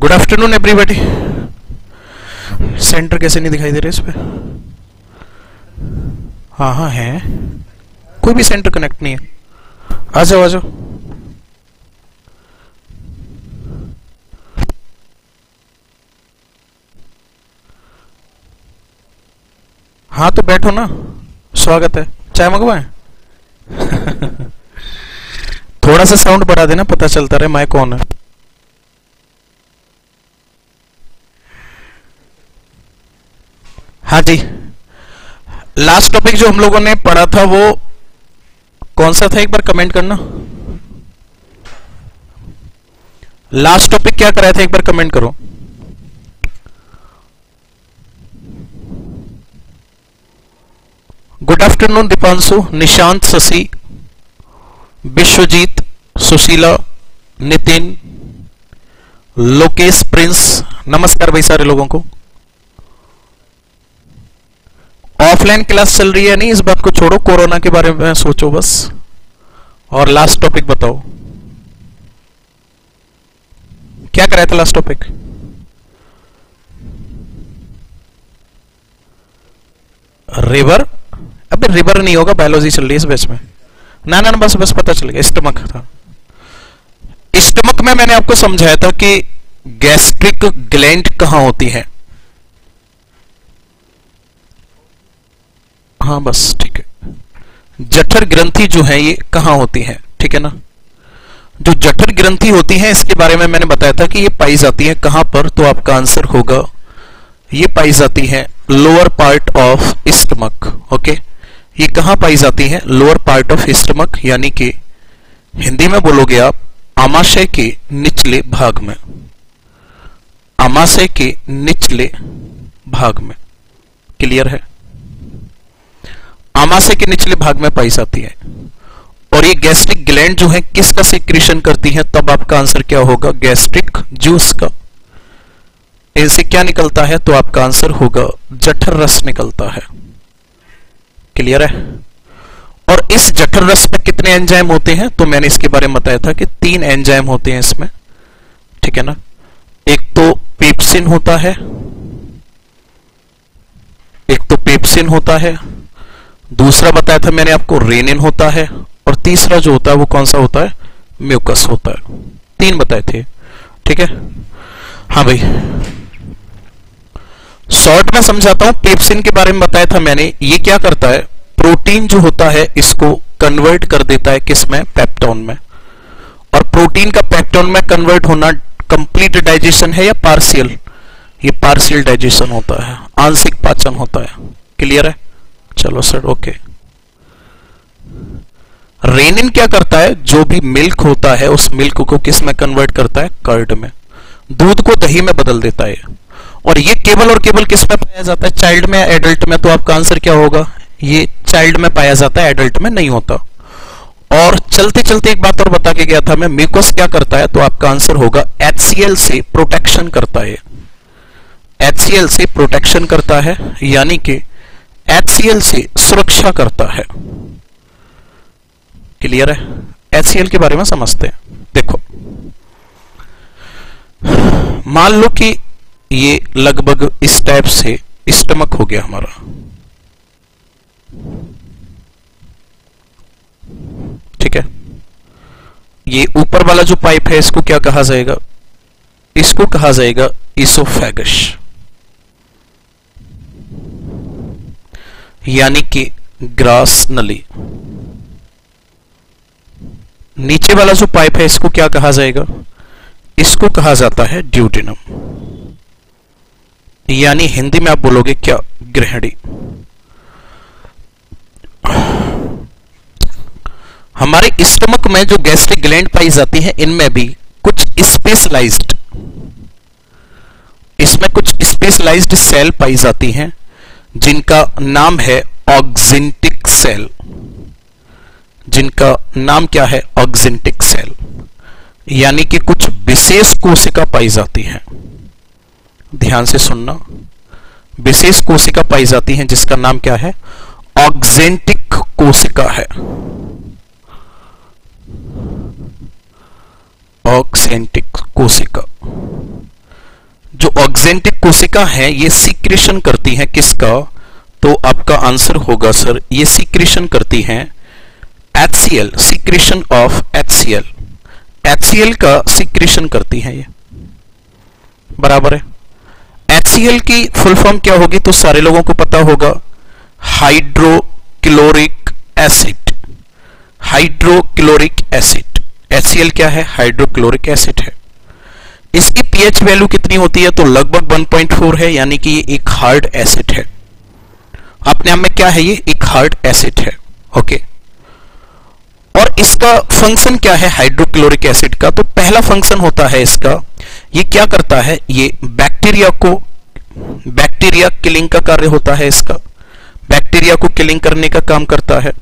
Good afternoon everybody. Centre कैसे नहीं दिखाई दे रहे इस पे? हाँ हाँ है, कोई भी सेंटर कनेक्ट नहीं है। आ जाओ आ जाओ। हाँ तो बैठो ना, स्वागत है। चाय मंगवाएं? थोड़ा सा साउंड बढ़ा देना, पता चलता रहे मैं कौन है। हाँ जी, लास्ट टॉपिक जो हम लोगों ने पढ़ा था वो कौन सा था, एक बार कमेंट करना। लास्ट टॉपिक क्या कराया था, एक बार कमेंट करो। Good afternoon Deepanshu, Nishant, Shashi, Vishwajeet, Sushila, Nitin, Lokesh, Prince, नमस्कार भाई सारे लोगों को। ऑफलाइन क्लास चल रही है नहीं, इस बात को छोड़ो, कोरोना के बारे में सोचो बस। और लास्ट टॉपिक बताओ क्या कराया था लास्ट टॉपिक? रिवर? अबे रिवर नहीं होगा, बायोलॉजी चल रही है इस बैच में। ना ना बस बस पता चल गया, स्टमक था। स्टमक में मैंने आपको समझाया था कि गैस्ट्रिक ग्लैंड कहां होती है। हाँ बस ठीक है। जठर ग्रंथि जो है ये कहां होती है, ठीक है ना। जो जठर ग्रंथि होती है इसके बारे में मैंने बताया था कि ये पाई जाती है कहां पर, तो आपका आंसर होगा ये पाई जाती है lower part of stomach. Okay, ये कहां पाई जाती है? लोअर पार्ट ऑफ स्टमक, यानी कि हिंदी में बोलोगे आप आमाशय के निचले भाग में। आमाशय के निचले भाग में, क्लियर है? आमाशय के निचले भाग में पाई जाती है। और ये गैस्ट्रिक ग्लैंड जो है किसका सिक्रीशन करती है? तब आपका आंसर क्या होगा? गैस्ट्रिक जूस का। इनसे क्या निकलता है? तो आपका आंसर होगा जठर रस निकलता है। क्लियर है? और इस जठर रस में कितने एंजाइम होते हैं? तो मैंने इसके बारे में बताया था कि 3 एंजाइम होते हैं इसमें, ठीक है ना। एक तो पेप्सिन होता है, एक तो पेप्सिन होता है, दूसरा बताया था मैंने आपको रेनिन होता है, और तीसरा जो होता है वो कौन सा होता है? म्यूकस होता है। 3 बताए थे, ठीक है। हाँ भाई, शॉर्ट में समझाता हूं। पेप्सिन के बारे में बताया था मैंने, ये क्या करता है? प्रोटीन जो होता है इसको कन्वर्ट कर देता है किसमें? पेप्टोन में। और प्रोटीन का पेप्टोन में कन्वर्ट होना कंप्लीट डाइजेशन है या पार्शियल? ये पार्शियल डाइजेशन होता है, आंशिक पाचन होता है। क्लियर है? चलो सर, ओके। रेनिन क्या करता है? जो भी मिल्क होता है उस मिल्क को किस में कन्वर्ट करता है? कर्ड में। दूध को दही में बदल देता है। और ये केवल और केवल किस में पाया जाता है? चाइल्ड में या एडल्ट में? तो आपका आंसर क्या होगा? ये चाइल्ड में पाया जाता है, एडल्ट में नहीं होता। और चलते चलते एक बात और बता के गया था मैं, म्यूकस क्या करता है? तो आपका आंसर होगा HCl से प्रोटेक्शन करता है। HCl से प्रोटेक्शन करता है, यानी कि HCl से सुरक्षा करता है। क्लियर है? HCl के बारे में समझते हैं। देखो, मान लो कि ये लगभग इस टाइप से स्टमक हो गया हमारा, ठीक है। ये ऊपर वाला जो पाइप है इसको क्या कहा जाएगा? इसको कहा जाएगा इसोफेगस, यानी कि ग्रास नली। नीचे वाला जो पाइप है इसको क्या कहा जाएगा? इसको कहा जाता है ड्यूडेनम, यानी हिंदी में आप बोलोगे क्या? ग्रहणी। हमारे स्टमक में जो गैस्ट्रिक ग्लैंड पाई जाती है इनमें भी कुछ स्पेशलाइज्ड, इसमें कुछ स्पेशलाइज्ड सेल पाई जाती हैं जिनका नाम है ऑक्जेंटिक सेल। जिनका नाम क्या है? ऑक्जेंटिक सेल, यानी कि कुछ विशेष कोशिका पाई जाती हैं। ध्यान से सुनना, विशेष कोशिका पाई जाती हैं जिसका नाम क्या है? ऑक्जेंटिक कोशिका है। ऑक्जेंटिक कोशिका। जो ऑक्जेंटिक कोशिका है ये सीक्रेशन करती हैं किसका, तो आपका आंसर होगा सर ये सीक्रेशन करती हैं HCl, secretion of HCl, HCl का सीक्रेशन करती हैं ये, बराबर है। HCl की फुल फॉर्म क्या होगी तो सारे लोगों को पता होगा, hydrochloric acid, hydrochloric acid. HCl क्या है, हाइड्रोक्लोरिक एसिड है। इसकी pH वैल्यू कितनी होती है तो लगभग 1.4 है, यानी कि ये एक हार्ड एसिड है। अपने आप में क्या है, ये एक हार्ड एसिड है। ओके, और इसका फंक्शन क्या है हाइड्रोक्लोरिक एसिड का, तो पहला फंक्शन होता है इसका, ये क्या करता है, ये बैक्टीरिया किलिंग का कार्य होता है इसका, बैक्टीरिया को किलिंग करने का काम करता है।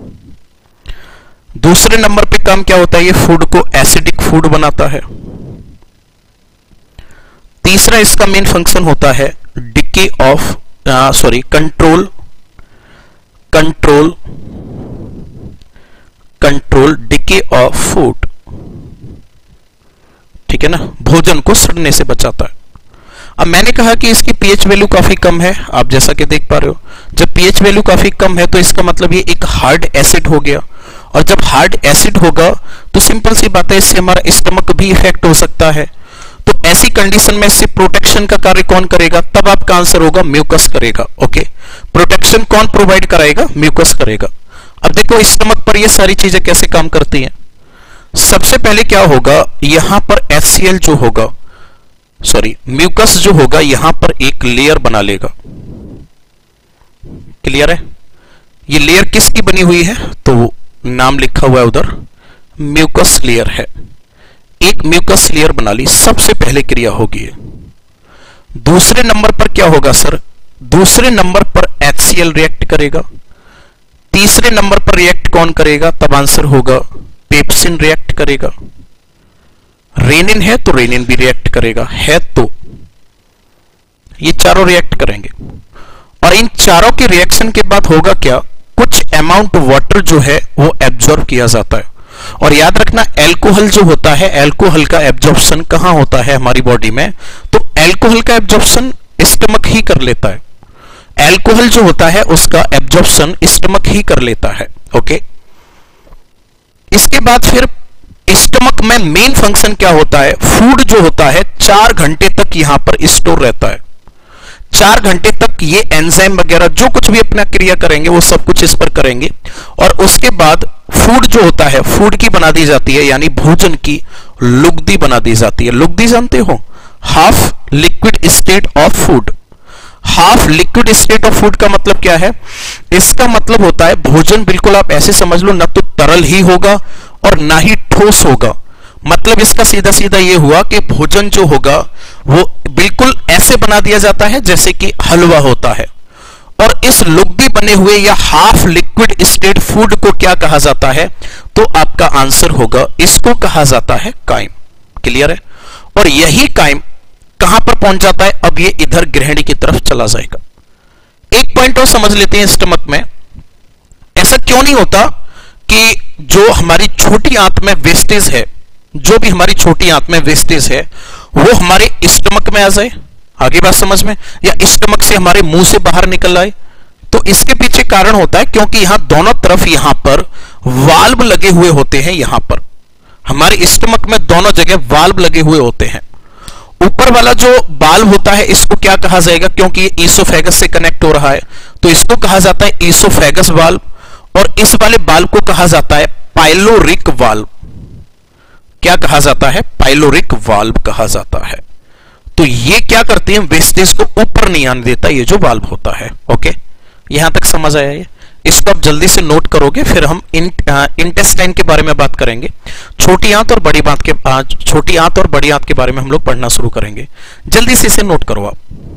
दूसरे नंबर पे काम क्या होता है, ये फूड को एसिडिक फूड बनाता है। तीसरा इसका मेन फंक्शन होता है decay of control decay of food, ठीक है ना, भोजन को सड़ने से बचाता है। अब मैंने कहा कि इसकी pH वैल्यू काफी कम है, आप जैसा कि देख पा रहे हो, जब pH वैल्यू काफी कम है तो इसका मतलब ये एक हार्ड एसिड हो गया, और जब हार्ड एसिड होगा तो सिंपल सी बात है इससे हमारा स्टमक भी इफेक्ट हो सकता है। तो ऐसी कंडीशन में इससे प्रोटेक्शन का कार्य कौन करेगा, तब आपका आंसर होगा म्यूकस करेगा। ओके, प्रोटेक्शन कौन प्रोवाइड कराएगा, म्यूकस करेगा। अब देखो स्टमक पर ये सारी चीजें कैसे काम करती हैं। सबसे पहले क्या होगा, यहां पर HCl जो होगा, म्यूकस जो होगा यहां पर एक लेयर बना लेगा। क्लियर है, ये लेयर किसकी बनी हुई है, तो नाम लिखा हुआ है उधर, म्यूकस लेयर है। एक म्यूकस लेयर बना ली, सबसे पहले क्रिया होगी। दूसरे नंबर पर क्या होगा सर, दूसरे नंबर पर HCl रिएक्ट करेगा। तीसरे नंबर पर रिएक्ट कौन करेगा, तब आंसर होगा पेप्सिन रिएक्ट करेगा। रेनिन है तो रेनिन भी रिएक्ट करेगा, है तो ये चारों रिएक्ट करेंगे। और इन चारों के रिएक्शन के बाद होगा क्या, कुछ अमाउंट वाटर जो है वो एब्जॉर्ब किया जाता है। और याद रखना अल्कोहल जो होता है, अल्कोहल का एब्जॉर्प्शन कहां होता है हमारी बॉडी में, तो अल्कोहल का एब्जॉर्प्शन स्टमक ही कर लेता है। अल्कोहल जो होता है उसका एब्जॉर्प्शन स्टमक ही कर लेता है। ओके, इसके बाद फिर स्टमक में मेन फंक्शन क्या होता है, फूड जो होता है 4 घंटे तक यहां पर स्टोर रहता है। 4 घंटे तक ये एंजाइम वगैरह जो कुछ भी अपना क्रिया करेंगे वो सब कुछ इस पर करेंगे, और उसके बाद फूड जो होता है, फूड की बना दी जाती है, यानी भोजन की लुगदी बना दी जाती है। लुगदी जानते हो, half liquid state of food. Half liquid state of food का मतलब क्या है, इसका मतलब होता है भोजन बिल्कुल आप ऐसे समझ लो, ना तो तरल ही होगा और ना ही ठोस होगा। मतलब इसका सीधा सीधा ये हुआ कि भोजन जो होगा वो बिल्कुल ऐसे बना दिया जाता है जैसे कि हलवा होता है। और इस लुगदी बने हुए या हाफ लिक्विड स्टेट फूड को क्या कहा जाता है, तो आपका आंसर होगा इसको कहा जाता है काइम। क्लियर है, और यही काइम कहां पर पहुंच जाता है, अब ये इधर गृहिणी की तरफ चला जाएगा। एक पॉइंट और समझ लेते हैं, स्टमक में ऐसा क्यों नहीं होता कि जो हमारी छोटी आंत में वेस्टेज है, जो भी हमारी छोटी आंत में वेस्टेज है वो हमारे स्टमक में आ जाए, आगे बात समझ में, या स्टमक से हमारे मुंह से बाहर निकल आए। तो इसके पीछे कारण होता है क्योंकि यहां दोनों तरफ यहां पर वाल्व लगे हुए होते हैं। यहां पर हमारे स्टमक में दोनों जगह वाल्व लगे हुए होते हैं। ऊपर वाला जो वाल्व होता है इसको क्या कहा जाएगा, क्योंकि ये ईसोफेगस से कनेक्ट हो रहा है तो इसको कहा जाता है ईसोफेगस वाल्व, और इस वाले वाल्व को कहा जाता है पाइलोरिक वाल्व। क्या कहा जाता है, पाइलोरिक वाल्व कहा जाता है। तो ये क्या करते हैं, वेस्टेज को ऊपर नहीं आने देता, ये जो वाल्व होता है। ओके, यहां तक समझ आया ये, इसको आप जल्दी से नोट करोगे, फिर हम इंटेस्टाइन के बारे में बात करेंगे। छोटी आंत और बड़ी आंत के बारे में हम लोग पढ़ना शुरू करेंगे। जल्दी से इसे नोट करो आप।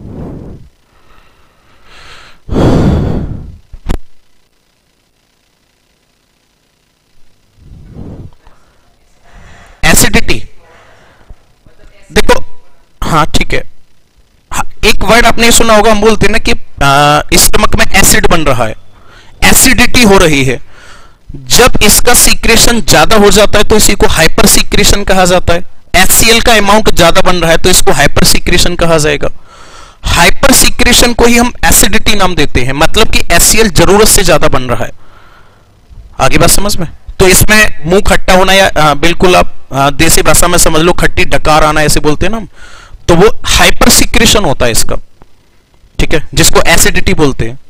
एसिडिटी, देखो, हाँ ठीक है, एक वर्ड आपने सुना होगा, हम बोलते हैं ना कि स्टमक में एसिड बन रहा है, एसिडिटी हो रही है। जब इसका सीक्रेशन ज्यादा हो जाता है तो इसी को हाइपर सीक्रेशन कहा जाता है। HCl का अमाउंट ज्यादा बन रहा है तो इसको हाइपर सीक्रेशन कहा जाएगा। हाइपर सीक्रेशन को ही हम एसिडिटी नाम देते हैं, मतलब कि HCl जरूरत से ज्यादा बन रहा है। आगे बात समझ में? तो इसमें मुंह खट्टा होना या बिल्कुल आप देसी भाषा में समझ लो खट्टी डकार आना, ऐसे बोलते हैं ना हम, तो वो हाइपर सीक्रेशन होता है इसका, ठीक है, जिसको एसिडिटी बोलते हैं।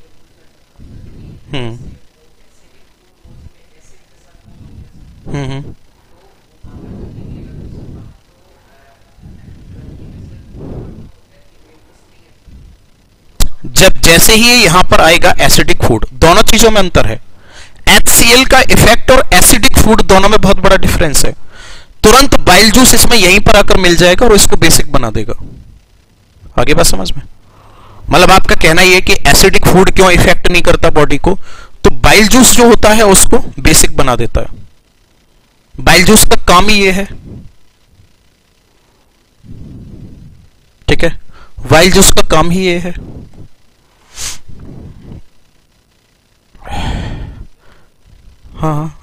जब जैसे ही यहां पर आएगा एसिडिक फूड, दोनों चीजों में अंतर है। HCl का इफेक्ट और एसिडिक फूड दोनों में बहुत बड़ा डिफरेंस है। तुरंत बाइल जूस इसमें यहीं पर आकर मिल जाएगा और इसको बेसिक बना देगा। आगे बात समझ में? मतलब आपका कहना यह है कि एसिडिक फूड क्यों इफेक्ट नहीं करता बॉडी को, तो बाइल जूस जो होता है उसको बेसिक बना देता है। बाइल जूस का काम ही ये है, ठीक है, बाइल जूस का काम ही ये है। हाँ,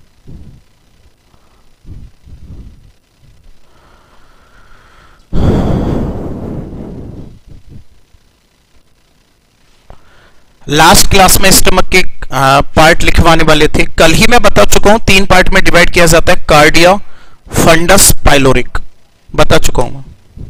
लास्ट क्लास में स्टमक के पार्ट लिखवाने वाले थे। कल ही मैं बता चुका हूं 3 पार्ट में डिवाइड किया जाता है, कार्डिया, फंडस, पाइलोरिक, बता चुका हूं।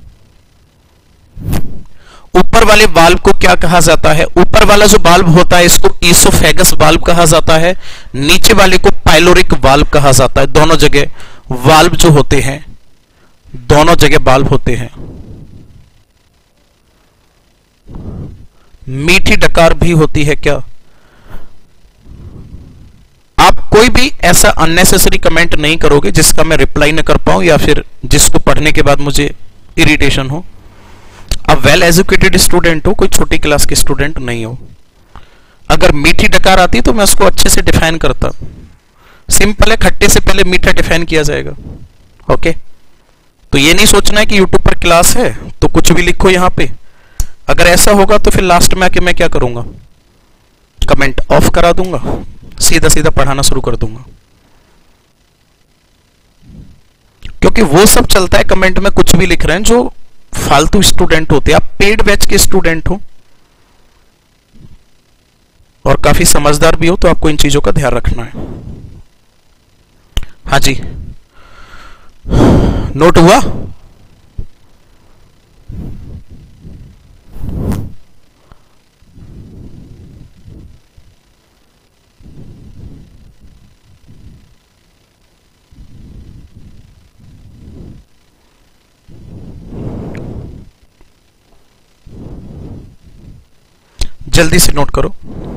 ऊपर वाले वाल्व को क्या कहा जाता है? ऊपर वाला जो वाल्व होता है इसको ईसोफेगस वाल्व कहा जाता है, नीचे वाले को पाइलोरिक वाल्व कहा जाता है। दोनों जगह वाल्व जो होते हैं, दोनों जगह वाल्व होते हैं। मीठी डकार भी होती है क्या? आप कोई भी ऐसा अननेसेसरी कमेंट नहीं करोगे जिसका मैं रिप्लाई न कर पाऊं या फिर जिसको पढ़ने के बाद मुझे इरिटेशन हो। अब वेल एजुकेटेड स्टूडेंट हो, कोई छोटी क्लास के स्टूडेंट नहीं हो। अगर मीठी डकार आती तो मैं उसको अच्छे से डिफाइन करता। सिंपल है, खट्टे से पहले मीठा डिफाइन किया जाएगा। ओके, तो ये नहीं सोचना है कि यूट्यूब पर क्लास है तो कुछ भी लिखो यहां पे। अगर ऐसा होगा तो फिर लास्ट में आके मैं क्या करूंगा, कमेंट ऑफ करा दूंगा, सीधा सीधा पढ़ाना शुरू कर दूंगा। क्योंकि वो सब चलता है कमेंट में कुछ भी लिख रहे हैं जो फालतू स्टूडेंट होते हैं। आप पेड बैच के स्टूडेंट हो और काफी समझदार भी हो, तो आपको इन चीजों का ध्यान रखना है। हाँ जी, नोट हुआ? जल्दी से नोट करो।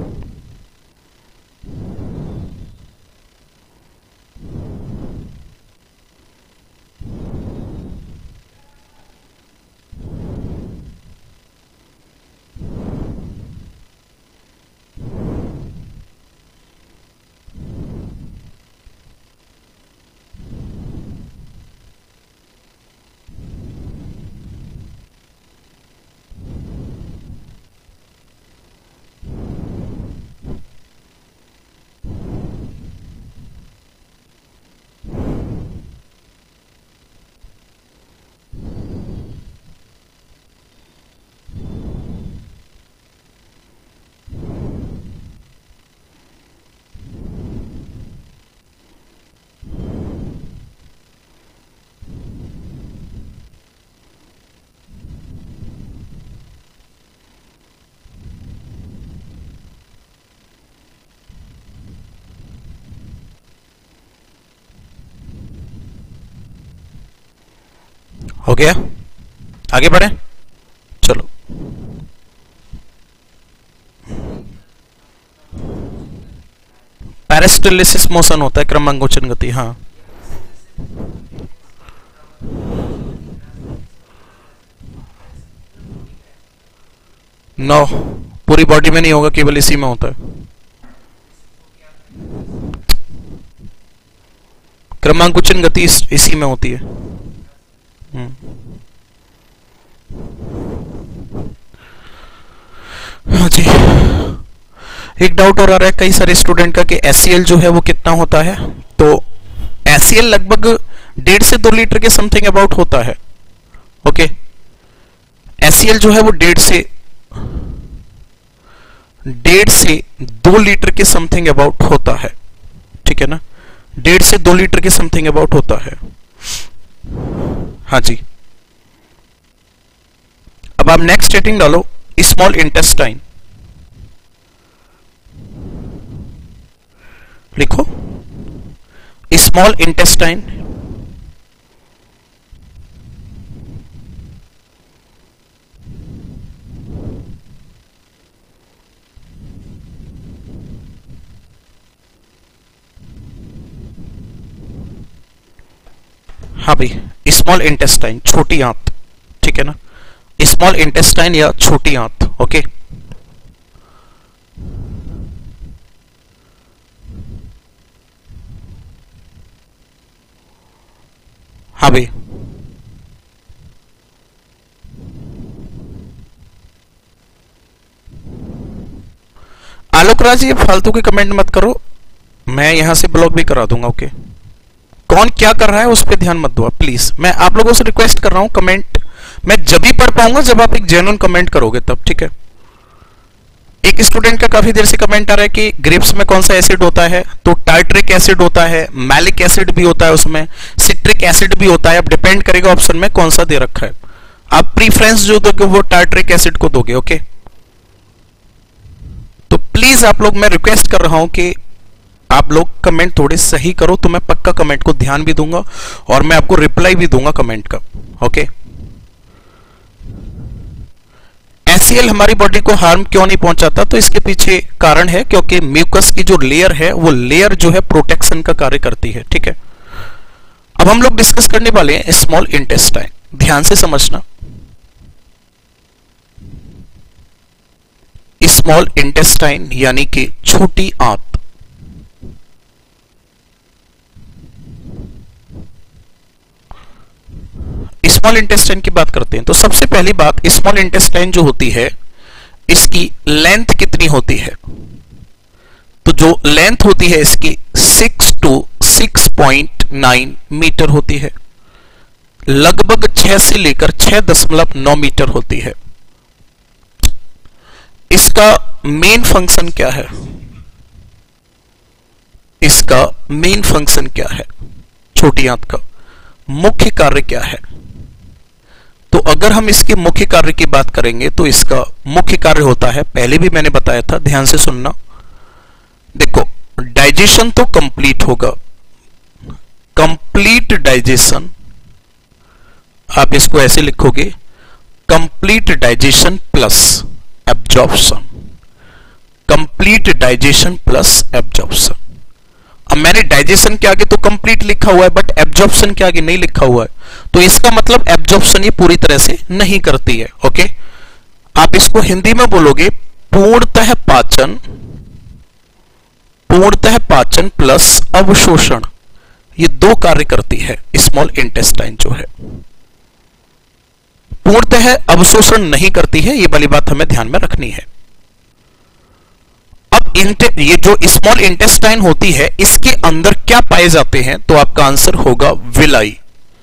हो गया? आगे बढ़े, चलो। पैरास्टेलिसिस मोशन होता है, क्रमांकोचन गति। हाँ, नो, पूरी बॉडी में नहीं होगा, केवल इसी में होता है। क्रमांकोचन गति इसी में होती है। हाँ जी, एक डाउट और आ रहा है कई सारे स्टूडेंट का कि HCl जो है वो कितना होता है। तो HCl लगभग 1.5 से 2 लीटर के समथिंग अबाउट होता है। ओके, HCl जो है वो 1.5 से 2 लीटर के समथिंग अबाउट होता है, ठीक है ना, 1.5 से 2 लीटर के समथिंग अबाउट होता है। हाँ जी, अब आप नेक्स्ट रेटिंग डालो, स्मॉल इंटेस्टाइन लिखो, स्मॉल इंटेस्टाइन हाँ भाई, स्मॉल इंटेस्टाइन छोटी आंत, ठीक है ना, स्मॉल इंटेस्टाइन या छोटी आंत। ओके, हाँ भाई, आलोक राज, ये फालतू के कमेंट मत करो, मैं यहां से ब्लॉक भी करा दूंगा। ओके, कौन क्या कर रहा है उस पर ध्यान मत दो प्लीज, मैं आप लोगों से रिक्वेस्ट कर रहा हूं, कमेंट मैं जब ही पढ़ पाऊंगा जब आप एक जेन्युइन कमेंट करोगे तब, ठीक है। एक स्टूडेंट का काफी देर से कमेंट आ रहा है कि ग्रेप्स में कौन सा एसिड होता है, तो टार्ट्रिक एसिड होता है, मैलिक एसिड भी होता है, उसमें सिट्रिक एसिड भी होता है। अब डिपेंड करेगा ऑप्शन में कौन सा दे रखा है, आप प्रीफरेंस जो दोगे वो टार्ट्रिक एसिड को दोगे। ओके, तो प्लीज आप लोग, मैं रिक्वेस्ट कर रहा हूं कि आप लोग कमेंट थोड़े सही करो, तो मैं पक्का कमेंट को ध्यान भी दूंगा और मैं आपको रिप्लाई भी दूंगा कमेंट का। ओके, HCl हमारी बॉडी को हार्म क्यों नहीं पहुंचाता, तो इसके पीछे कारण है क्योंकि म्यूकस की जो लेयर है वो लेयर जो है प्रोटेक्शन का कार्य करती है, ठीक है। अब हम लोग डिस्कस करने वाले हैं स्मॉल इंटेस्टाइन, ध्यान से समझना। स्मॉल इंटेस्टाइन यानी कि छोटी आंत। स्मॉल इंटेस्टाइन की बात करते हैं तो सबसे पहली बात, स्मॉल इंटेस्टाइन जो होती है इसकी लेंथ कितनी होती है, तो जो लेंथ होती है इसकी 6 to 6.9 मीटर होती है, लगभग 6 से लेकर 6.9 मीटर होती है। इसका मेन फंक्शन क्या है, इसका मेन फंक्शन क्या है, छोटी आंत का मुख्य कार्य क्या है, तो अगर हम इसके मुख्य कार्य की बात करेंगे तो इसका मुख्य कार्य होता है, पहले भी मैंने बताया था, ध्यान से सुनना। देखो, डाइजेशन तो कंप्लीट होगा, कंप्लीट डाइजेशन, आप इसको ऐसे लिखोगे, complete digestion plus absorption, complete digestion plus absorption. अब मैंने डाइजेशन के आगे तो कंप्लीट लिखा हुआ है बट एब्जॉर्प्शन के आगे नहीं लिखा हुआ है, तो इसका मतलब एब्जॉर्प्शन ये पूरी तरह से नहीं करती है। ओके, आप इसको हिंदी में बोलोगे पूर्णतः पाचन, पूर्णतः पाचन प्लस अवशोषण, ये दो कार्य करती है स्मॉल इंटेस्टाइन जो है। पूर्णतः अवशोषण नहीं करती है, ये वाली बात हमें ध्यान में रखनी है। अब ये जो स्मॉल इंटेस्टाइन होती है इसके अंदर क्या पाए जाते हैं, तो आपका आंसर होगा विलाई।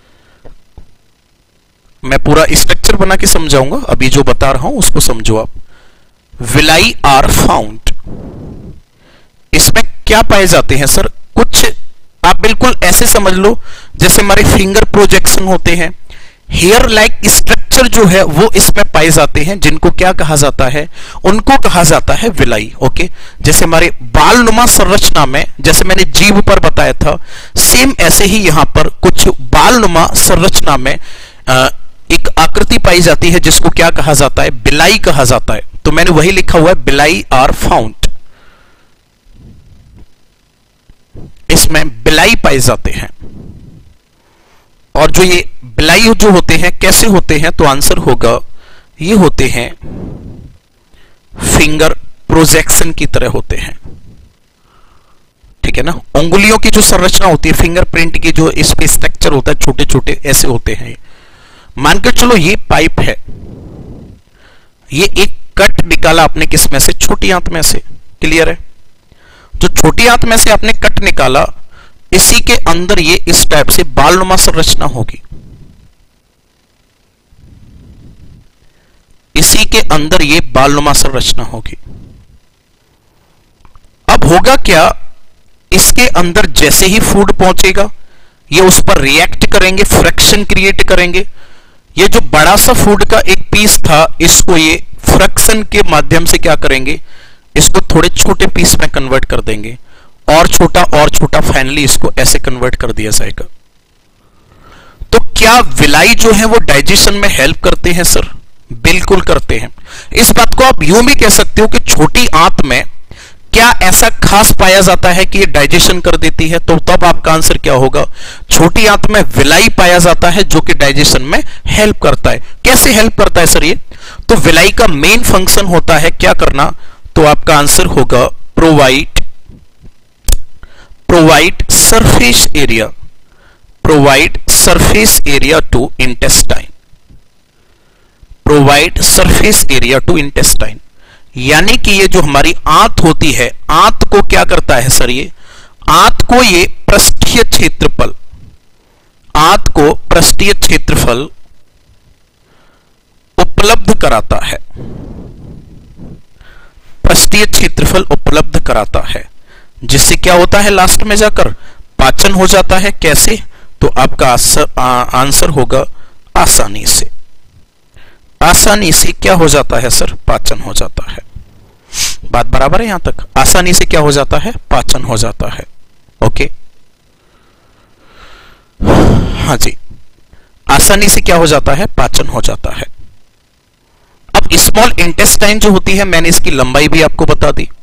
मैं पूरा स्ट्रक्चर बना के समझाऊंगा, अभी जो बता रहा हूं उसको समझो आप। विलाई आर फाउंड, इसमें क्या पाए जाते हैं सर, कुछ आप बिल्कुल ऐसे समझ लो जैसे हमारे फिंगर प्रोजेक्शन होते हैं, हेयर लाइक स्ट्रक्चर जो है वो इसमें पाए जाते हैं, जिनको क्या कहा जाता है, उनको कहा जाता है विलाई। ओके, जैसे हमारे बालनुमा संरचना में, जैसे मैंने जीभ पर बताया था, सेम ऐसे ही यहां पर कुछ बालनुमा संरचना में एक आकृति पाई जाती है जिसको क्या कहा जाता है, बिलाई कहा जाता है। तो मैंने वही लिखा हुआ है, बिलाई आर फाउंड, इसमें बिलाई पाए जाते हैं। और जो ये बिलाई जो होते हैं कैसे होते हैं, तो आंसर होगा ये होते हैं फिंगर प्रोजेक्शन की तरह होते हैं, ठीक है ना। उंगलियों की जो संरचना होती है, फिंगरप्रिंट की जो इस पे स्ट्रक्चर होता है, छोटे छोटे ऐसे होते हैं। मानकर चलो ये पाइप है, ये एक कट निकाला आपने किस में से, छोटी आंत में से, क्लियर है। जो छोटी आंत में से आपने कट निकाला, इसी के अंदर ये इस टाइप से बालनुमा संरचना होगी, इसी के अंदर ये बालनुमा संरचना होगी। अब होगा क्या, इसके अंदर जैसे ही फूड पहुंचेगा ये उस पर रिएक्ट करेंगे, फ्रिक्शन क्रिएट करेंगे। ये जो बड़ा सा फूड का एक पीस था, इसको ये फ्रिक्शन के माध्यम से क्या करेंगे, इसको थोड़े छोटे पीस में कन्वर्ट कर देंगे, और छोटा, फाइनली इसको ऐसे कन्वर्ट कर दिया जाएगा। तो क्या विलाई जो है वो डाइजेशन में हेल्प करते हैं सर? बिल्कुल करते हैं। इस बात को आप यूं भी कह सकते हो कि छोटी आंत में क्या ऐसा खास पाया जाता है कि ये डाइजेशन कर देती है? तो तब आपका आंसर क्या होगा, छोटी आंत में विलाई पाया जाता है जो कि डाइजेशन में हेल्प करता है। कैसे हेल्प करता है सर ये? तो विलाई का मेन फंक्शन होता है क्या करना, तो आपका आंसर होगा provide surface area, provide surface area to intestine, provide surface area to intestine. यानी कि ये जो हमारी आंत होती है, आंत को क्या करता है सर, ये आंत को ये पृष्ठीय क्षेत्रफल, आंत को पृष्ठीय क्षेत्रफल उपलब्ध कराता है, पृष्ठीय क्षेत्रफल उपलब्ध कराता है, जिससे क्या होता है लास्ट में जाकर पाचन हो जाता है। कैसे? तो आपका आंसर होगा आसानी से, आसानी से क्या हो जाता है सर, पाचन हो जाता है। बात बराबर है यहां तक? आसानी से क्या हो जाता है, पाचन हो जाता है। ओके, हाँ जी, आसानी से क्या हो जाता है, पाचन हो जाता है। अब स्मॉल इंटेस्टाइन जो होती है, मैंने इसकी लंबाई भी आपको बता दी,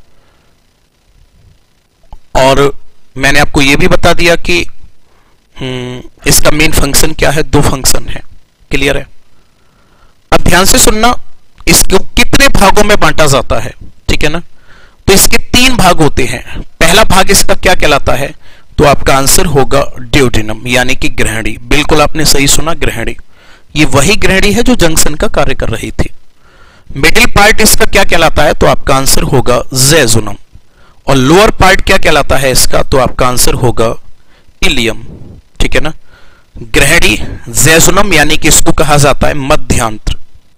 और मैंने आपको यह भी बता दिया कि इसका मेन फंक्शन क्या है, दो फंक्शन है। क्लियर है? अब ध्यान से सुनना, इसको कितने भागों में बांटा जाता है, ठीक है ना? तो इसके तीन भाग होते हैं। पहला भाग इसका क्या कहलाता है, तो आपका आंसर होगा ड्यूडेनम, यानी कि ग्रहणी। बिल्कुल आपने सही सुना, ग्रहणी। ये वही ग्रहणी है जो जंक्शन का कार्य कर रही थी। मिडिल पार्ट इसका क्या कहलाता है, तो आपका आंसर होगा जेजुनम। और लोअर पार्ट क्या कहलाता है इसका, तो आपका आंसर होगा इलियम। ठीक है ना? ग्रहणी, जेजुनम, यानी कि इसको कहा जाता है मध्यांत्र,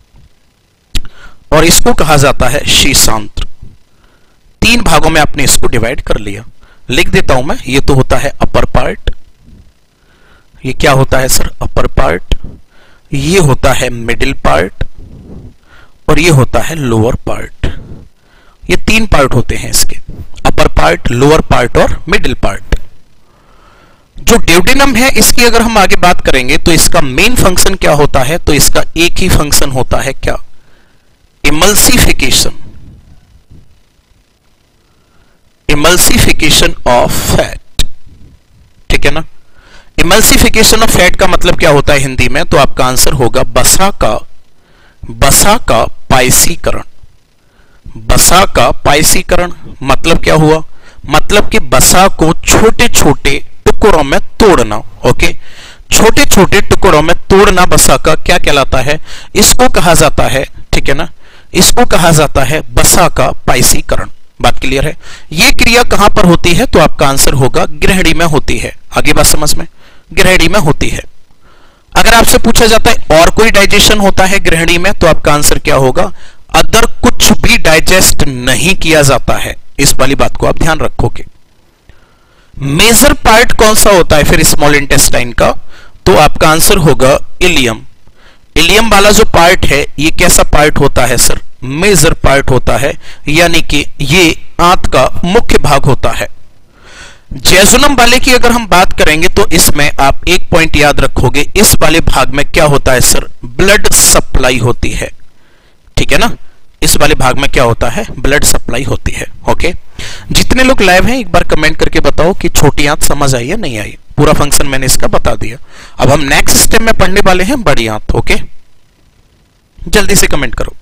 और इसको कहा जाता है शीशांत्र। तीन भागों में आपने इसको डिवाइड कर लिया। लिख देता हूं मैं, ये तो होता है अपर पार्ट, ये क्या होता है सर, अपर पार्ट, ये होता है मिडिल पार्ट, और ये होता है लोअर पार्ट। ये तीन पार्ट होते हैं इसके, अपर पार्ट, लोअर पार्ट और मिडिल पार्ट। जो ड्यूडेनम है, इसकी अगर हम आगे बात करेंगे तो इसका मेन फंक्शन क्या होता है, तो इसका एक ही फंक्शन होता है, क्या, इमल्सिफिकेशन, इमल्सिफिकेशन ऑफ फैट। ठीक है ना? इमल्सिफिकेशन ऑफ फैट का मतलब क्या होता है हिंदी में, तो आपका आंसर होगा बसा का पाइसीकरण। बसा का पाइसीकरण मतलब क्या हुआ, मतलब कि बसा को छोटे छोटे टुकड़ों में तोड़ना। ओके, छोटे छोटे टुकड़ों में तोड़ना बसा का क्या कहलाता है, इसको कहा जाता है, ठीक है ना, इसको कहा जाता है बसा का पाइसीकरण। बात क्लियर है? यह क्रिया कहां पर होती है, तो आपका आंसर होगा ग्रहणी में होती है। आगे बात समझ में, ग्रहणी में होती है। अगर आपसे पूछा जाता है और कोई डाइजेशन होता है ग्रहणी में, तो आपका आंसर क्या होगा, अदर कुछ भी डाइजेस्ट नहीं किया जाता है। इस वाली बात को आप ध्यान रखोगे। मेजर पार्ट कौन सा होता है फिर स्मॉल इंटेस्टाइन का, तो आपका आंसर होगा इलियम। इलियम वाला जो पार्ट है, ये कैसा पार्ट होता है सर, मेजर पार्ट होता है, यानी कि ये आंत का मुख्य भाग होता है। जेजुनम वाले की अगर हम बात करेंगे तो इसमें आप एक पॉइंट याद रखोगे, इस वाले भाग में क्या होता है सर, ब्लड सप्लाई होती है। ठीक है ना? इस वाले भाग में क्या होता है, ब्लड सप्लाई होती है। ओके, जितने लोग लाइव हैं एक बार कमेंट करके बताओ कि छोटी आंत समझ आई या नहीं आई। पूरा फंक्शन मैंने इसका बता दिया। अब हम नेक्स्ट स्टेप में पढ़ने वाले हैं बड़ी आंत। ओके, जल्दी से कमेंट करो।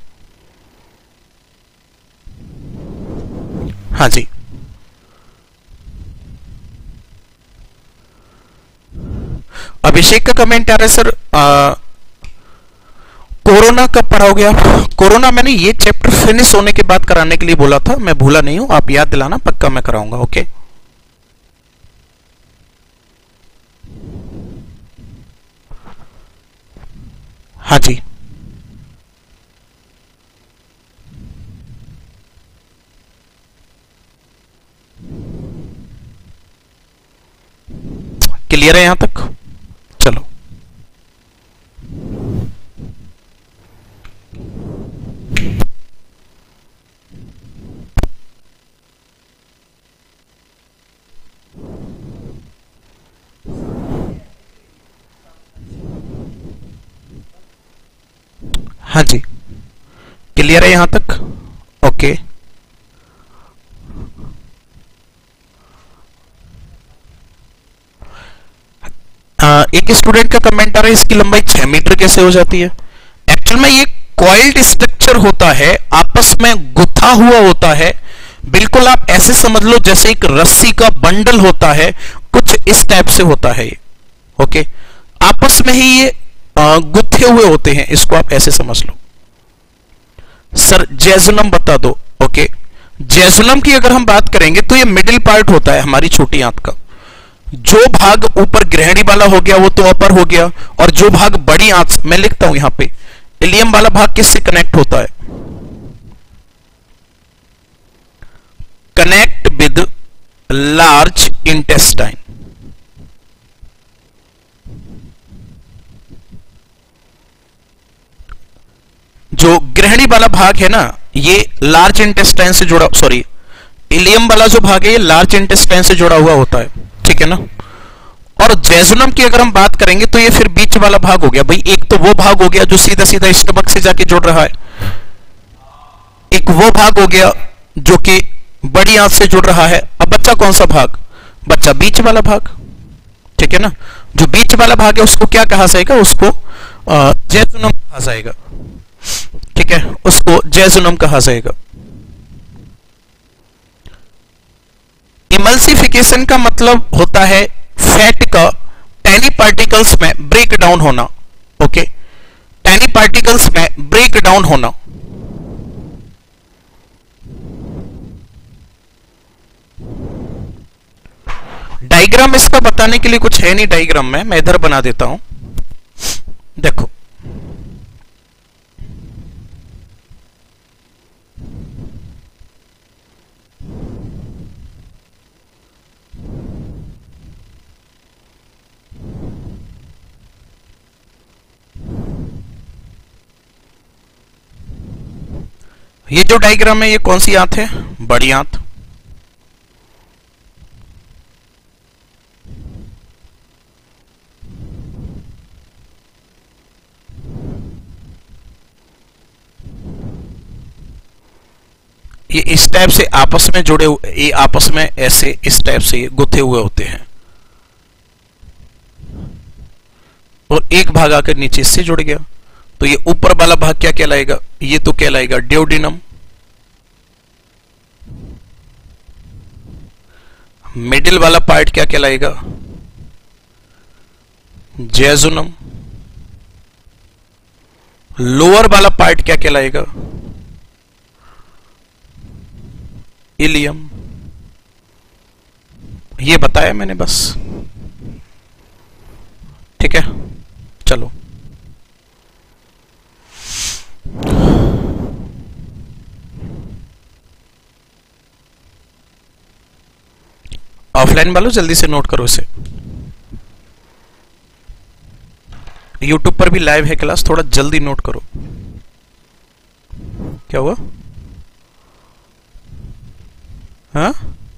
हाँ जी, अभिषेक का कमेंट आ रहा है सर, कोरोना कब पढ़ाओगे आप? कोरोना मैंने ये चैप्टर फिनिश होने के बाद कराने के लिए बोला था, मैं भूला नहीं हूं, आप याद दिलाना, पक्का मैं कराऊंगा। ओके, हाँ जी, क्लियर है यहां तक? चलो, हाँ जी, क्लियर है यहां तक? ओके। एक स्टूडेंट का कमेंट आ रहा है इसकी लंबाई 6 मीटर कैसे हो जाती है? एक्चुअल में ये कॉइल्ड स्ट्रक्चर होता है, आपस में गुथा हुआ होता है। बिल्कुल आप ऐसे समझ लो जैसे एक रस्सी का बंडल होता है, कुछ इस टाइप से होता है ये। ओके, आपस में ही ये गुथे हुए होते हैं, इसको आप ऐसे समझ लो। सर जेजुलम बता दो। ओके, जेजुलम की अगर हम बात करेंगे तो ये मिडिल पार्ट होता है हमारी छोटी आंत का। जो भाग ऊपर ग्रहणी वाला हो गया वो तो अपर हो गया, और जो भाग बड़ी आंत, मैं लिखता हूं यहां पे, इलियम वाला भाग किससे कनेक्ट होता है? Connect with large intestine. जो ग्रहणी वाला भाग है ना, ये लार्ज इंटेस्टाइन से जुड़ा, सॉरी, इलियम वाला जो भाग है ये लार्ज इंटेस्टाइन से जुड़ा हुआ होता है, ठीक है ना। और जेजुनम की अगर हम बात करेंगे तो ये फिर बीच वाला भाग हो गया भाई। एक तो वो भाग हो गया जो सीधा सीधा स्टमक से जाके जुड़ रहा है, एक वो भाग हो गया जो कि बड़ी आंत से जुड़ रहा है। अब बच्चा कौन सा भाग? बच्चा बीच वाला भाग, ठीक है ना। जो बीच वाला भाग है उसको क्या कहा जाएगा? उसको जेजुनम कहा जाएगा, ठीक है, उसको जेजुनम कहा जाएगा। इमल्सिफिकेशन का मतलब होता है फैट का टैनी पार्टिकल्स में ब्रेक डाउन होना। ओके, टैनी पार्टिकल्स में ब्रेक डाउन होना। डायग्राम इसका बताने के लिए कुछ है नहीं डायग्राम में, मैं इधर बना देता हूं, देखो। ये जो डायग्राम है ये कौन सी आंत है? बड़ी आंत। ये इस टाइप से आपस में जुड़े हुए, ये आपस में ऐसे इस टाइप से ये गुथे हुए होते हैं, और एक भाग आकर नीचे इससे जुड़ गया। तो ये ऊपर वाला भाग क्या कहलाएगा? ये तो कहलाएगा ड्यूडिनम। मिडिल वाला पार्ट क्या कहलाएगा? जेजुनम। लोअर वाला पार्ट क्या कहलाएगा? इलियम। ये बताया मैंने बस, ठीक है। चलो, ऑफलाइन वालों जल्दी से नोट करो इसे। यूट्यूब पर भी लाइव है क्लास, थोड़ा जल्दी नोट करो। क्या हुआ? हाँ,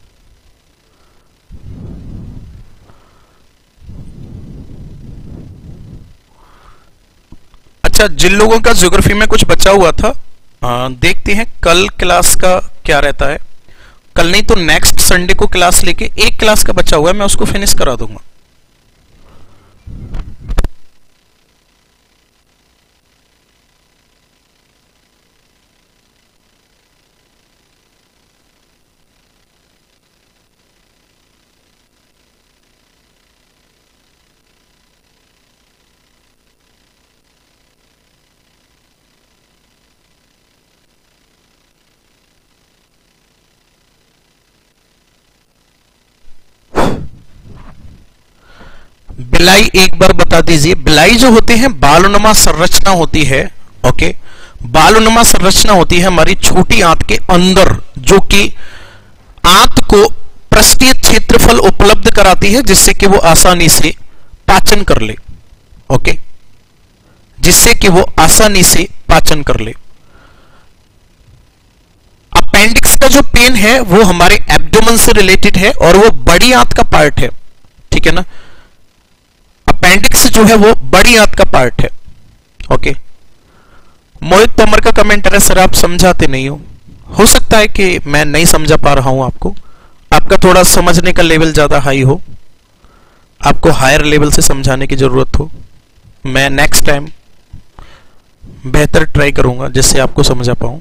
अच्छा, जिन लोगों का ज्योग्राफी में कुछ बचा हुआ था, देखते हैं कल क्लास का क्या रहता है। कल नहीं तो नेक्स्ट संडे को क्लास लेके, एक क्लास का बचा हुआ है, मैं उसको फिनिश करा दूंगा। बिलाई एक बार बता दीजिए। बिलाई जो होते हैं बालनुमा संरचना होती है। ओके, बालनुमा संरचना होती है हमारी छोटी आंत के अंदर, जो कि आंत को पृष्ठीय क्षेत्रफल उपलब्ध कराती है जिससे कि वो आसानी से पाचन कर ले। ओके, जिससे कि वो आसानी से पाचन कर ले। अपेंडिक्स का जो पेन है वो हमारे एब्डोमेन से रिलेटेड है और वो बड़ी आंत का पार्ट है। ठीक है ना, अपेंडिक्स जो है वो बड़ी आंत का पार्ट है। ओके, मोहित तोमर का कमेंट है सर आप समझाते नहीं हो सकता है कि मैं नहीं समझा पा रहा हूं आपको, आपका थोड़ा समझने का लेवल ज्यादा हाई हो, आपको हायर लेवल से समझाने की जरूरत हो। मैं नेक्स्ट टाइम बेहतर ट्राई करूंगा जिससे आपको समझा पाऊं।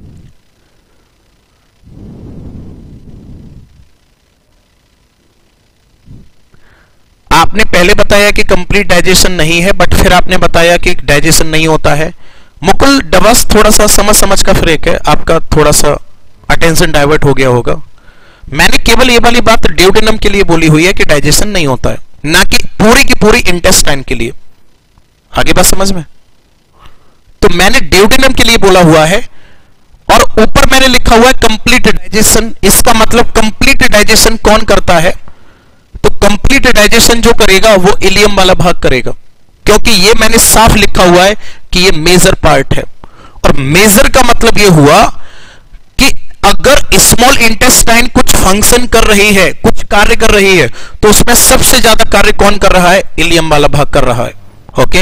आपने पहले बताया कि कंप्लीट डाइजेशन नहीं है, बट फिर आपने बताया कि डाइजेशन नहीं होता है। मुकुल डबस, थोड़ा सा समझ का फ्रेक है आपका, थोड़ा सा अटेंशन डाइवर्ट हो गया होगा। मैंने केवल ये वाली बात ड्यूडेनम के लिए बोली हुई है कि डाइजेशन नहीं होता है, ना कि पूरी की पूरी इंटेस्टाइन के लिए। आगे बात समझ में? तो मैंने ड्यूडेनम के लिए बोला हुआ है और ऊपर मैंने लिखा हुआ है कंप्लीट डाइजेशन। इसका मतलब कंप्लीट डाइजेशन कौन करता है? तो कंप्लीट डाइजेशन जो करेगा वो इलियम वाला भाग करेगा, क्योंकि ये मैंने साफ लिखा हुआ है कि ये मेजर पार्ट है। और मेजर का मतलब ये हुआ कि अगर स्मॉल इंटेस्टाइन कुछ फंक्शन कर रही है, कुछ कार्य कर रही है, तो उसमें सबसे ज्यादा कार्य कौन कर रहा है? इलियम वाला भाग कर रहा है। ओके,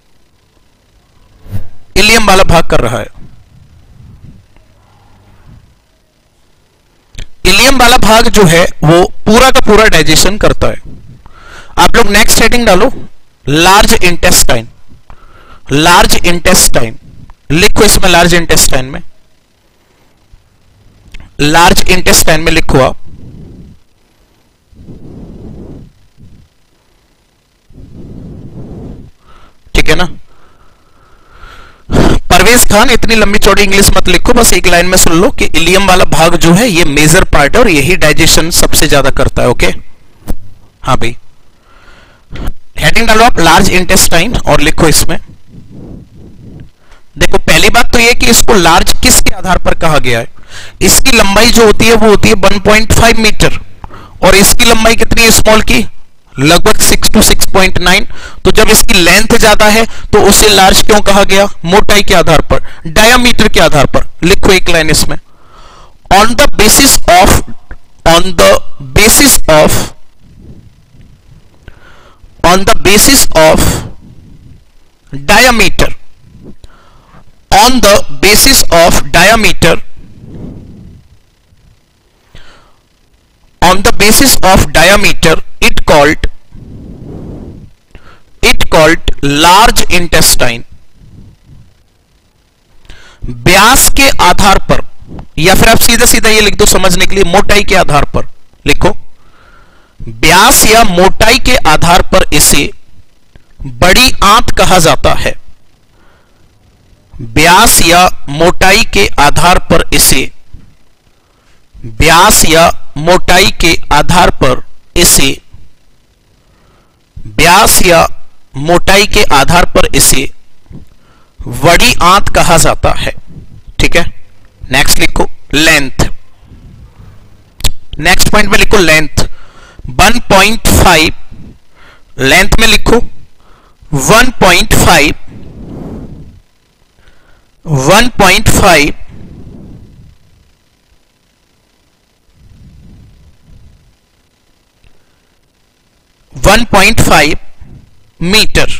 इलियम वाला भाग कर रहा है। इलियम वाला भाग जो है वो पूरा का पूरा डाइजेशन करता है। आप लोग नेक्स्ट हेडिंग डालो, लार्ज इंटेस्टाइन। लार्ज इंटेस्टाइन लिखो इसमें, लार्ज इंटेस्टाइन में, लार्ज इंटेस्टाइन में लिखो आप। ठीक है ना? परवेज खान, इतनी लंबी चौड़ी इंग्लिश मत लिखो, बस एक लाइन में सुन लो कि इलियम वाला भाग जो है ये मेजर पार्ट है और यही डाइजेशन सबसे ज्यादा करता है। ओके, हाँ भाई, हेडिंग डालो आप लार्ज इंटेस्टाइन और लिखो इसमें। देखो, पहली बात तो ये कि इसको लार्ज किसके आधार पर कहा गया है? इसकी लंबाई जो होती है वो होती है 1.5 मीटर और इसकी लंबाई कितनी है स्मॉल की? लगभग 6 to 6.9। तो जब इसकी लेंथ ज्यादा है तो उसे लार्ज क्यों कहा गया? मोटाई के आधार पर, डायामीटर के आधार पर। लिखो एक लाइन इसमें, on the basis of diameter, on the basis of diameter, it called large intestine। व्यास के आधार पर, या फिर आप सीधा सीधा ये लिख दो समझने के लिए, मोटाई के आधार पर लिखो। व्यास या मोटाई के आधार पर इसे बड़ी आंत कहा जाता है। व्यास या मोटाई के आधार पर इसे, व्यास या मोटाई के आधार पर इसे, व्यास या मोटाई के आधार पर इसे बड़ी आंत कहा जाता है। ठीक है, नेक्स्ट लिखो लेंथ। नेक्स्ट पॉइंट में लिखो लेंथ 1.5। लेंथ में लिखो 1.5 मीटर।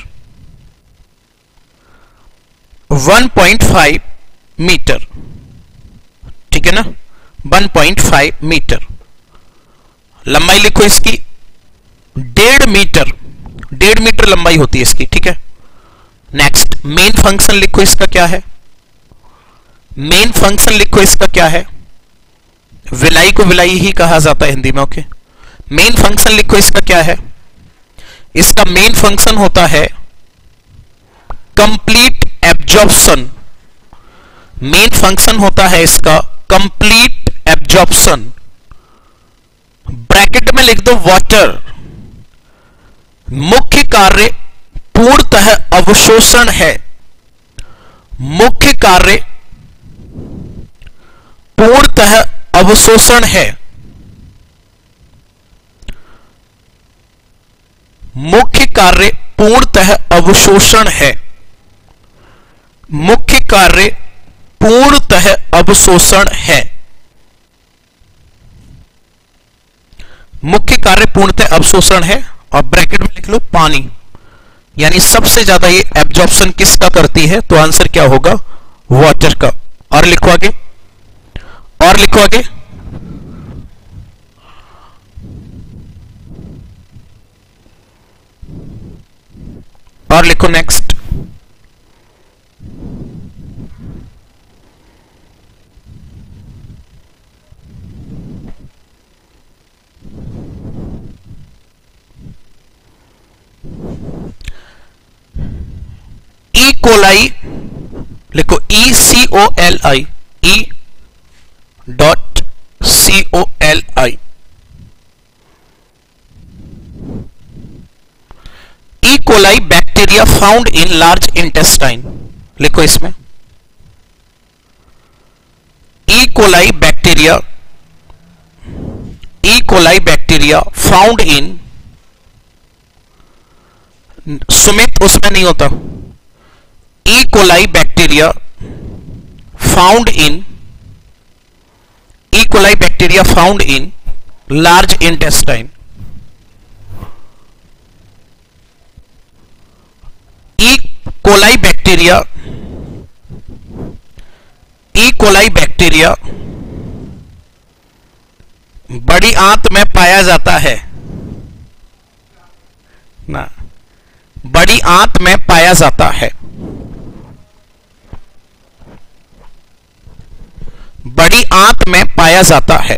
1.5 मीटर, ठीक है ना? 1.5 मीटर लंबाई लिखो इसकी, 1.5 मीटर, 1.5 मीटर लंबाई होती है इसकी। ठीक है, नेक्स्ट मेन फंक्शन लिखो इसका क्या है? मेन फंक्शन लिखो इसका क्या है? विलाई को विलाई ही कहा जाता है हिंदी में। ओके, मेन फंक्शन लिखो इसका क्या है? इसका मेन फंक्शन होता है कंप्लीट एब्जॉर्प्शन। मेन फंक्शन होता है इसका कंप्लीट एब्जॉर्प्शन। ब्रैकेट में लिख दो वाटर, मुख्य कार्य पूर्णतः अवशोषण है। मुख्य कार्य पूर्णतः अवशोषण है। मुख्य कार्य पूर्णतः अवशोषण है। मुख्य कार्य पूर्णतः अवशोषण है। मुख्य कार्य पूर्णतः अवशोषण है और ब्रैकेट में लिख लो पानी, यानी सबसे ज्यादा ये एब्जॉर्प्शन किसका करती है, तो आंसर क्या होगा, वाटर का। और लिखो आगे, और लिखो आगे, और लिखो नेक्स्ट। ई कोलाई लिखो, ECOLI, E.COLI। E coli bacteria found in large intestine. लिखो इसमें, E coli bacteria, E coli bacteria found in, Sumit उसमें नहीं होता, E coli bacteria found in, E coli bacteria found in large intestine. E coli bacteria, E coli bacteria बड़ी आंत में पाया जाता है ना, बड़ी आंत में पाया जाता है। बड़ी आंत में पाया जाता है,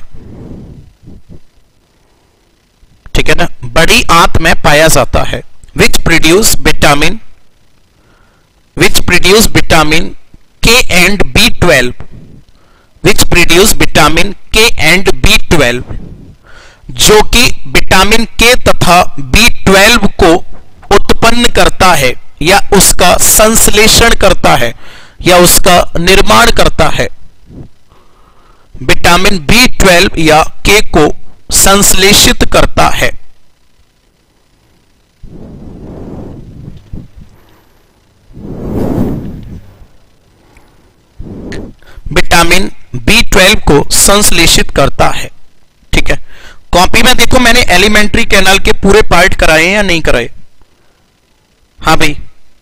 ठीक है ना, बड़ी आंत में पाया जाता है। Which produce vitamin, which produce vitamin K and B12, which produce vitamin K and B12, जो कि विटामिन K तथा B12 को उत्पन्न करता है या उसका संश्लेषण करता है या उसका निर्माण करता है। विटामिन B12 या K को संश्लेषित करता है। विटामिन B12 को संश्लेषित करता है, ठीक है। कॉपी में देखो मैंने एलिमेंट्री कैनाल के पूरे पार्ट कराए या नहीं कराए, हाँ भाई,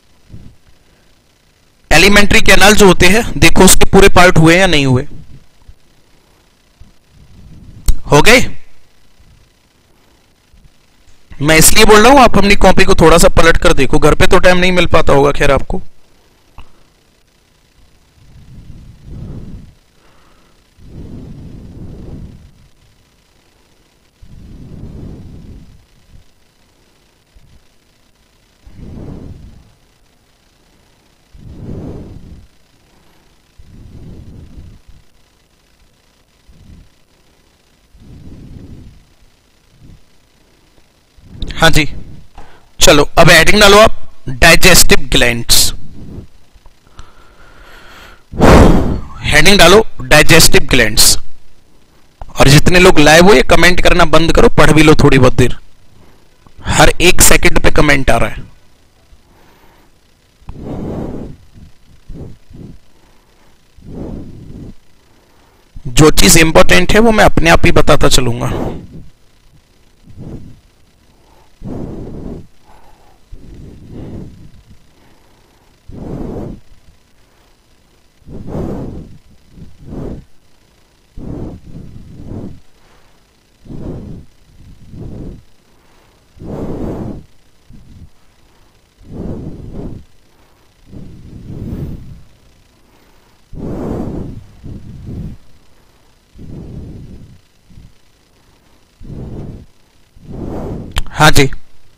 एलिमेंट्री कैनाल जो होते हैं देखो उसके पूरे पार्ट हुए या नहीं हुए, हो गए। मैं इसलिए बोल रहा हूं आप अपनी कॉपी को थोड़ा सा पलट कर देखो, घर पे तो टाइम नहीं मिल पाता होगा खैर आपको। हाँ जी, चलो अब हेडिंग डालो आप, डाइजेस्टिव ग्लैंड्स। हेडिंग डालो डाइजेस्टिव ग्लैंड्स। और जितने लोग लाइव हो ये कमेंट करना बंद करो, पढ़ भी लो थोड़ी बहुत देर, हर एक सेकंड पे कमेंट आ रहा है। जो चीज इंपॉर्टेंट है वो मैं अपने आप ही बताता चलूंगा। हाँ जी,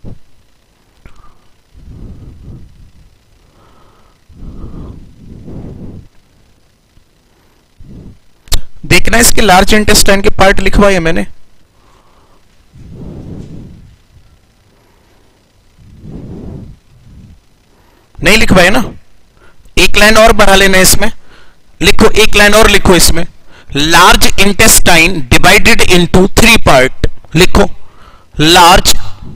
देखना इसके लार्ज इंटेस्टाइन के पार्ट लिखवाए मैंने। लिख भाई ना, एक लाइन और बढ़ा लेना इसमें, लिखो एक लाइन और लिखो इसमें, large intestine divided into 3 part, लिखो large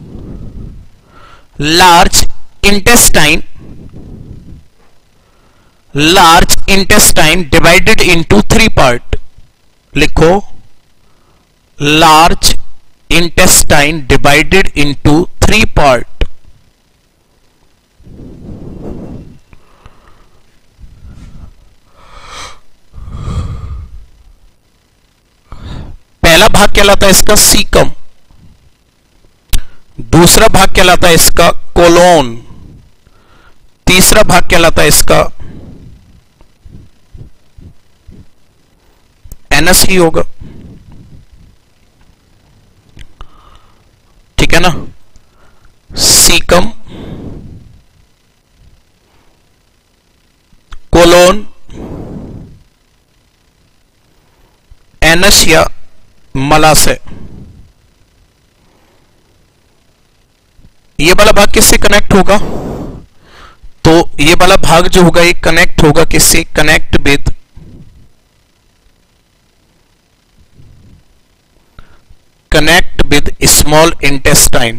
intestine divided into 3 part, लिखो large intestine divided into 3 part. पहला भाग कहलाता है इसका सीकम, दूसरा भाग कहलाता है इसका कोलोन, तीसरा भाग कहलाता है इसका एनस ही होगा, ठीक है ना। सीकम, कोलोन, एनस या मलाशय। ये वाला भाग किससे कनेक्ट होगा, तो ये वाला भाग जो होगा ये कनेक्ट होगा किससे, कनेक्ट विद स्मॉल इंटेस्टाइन।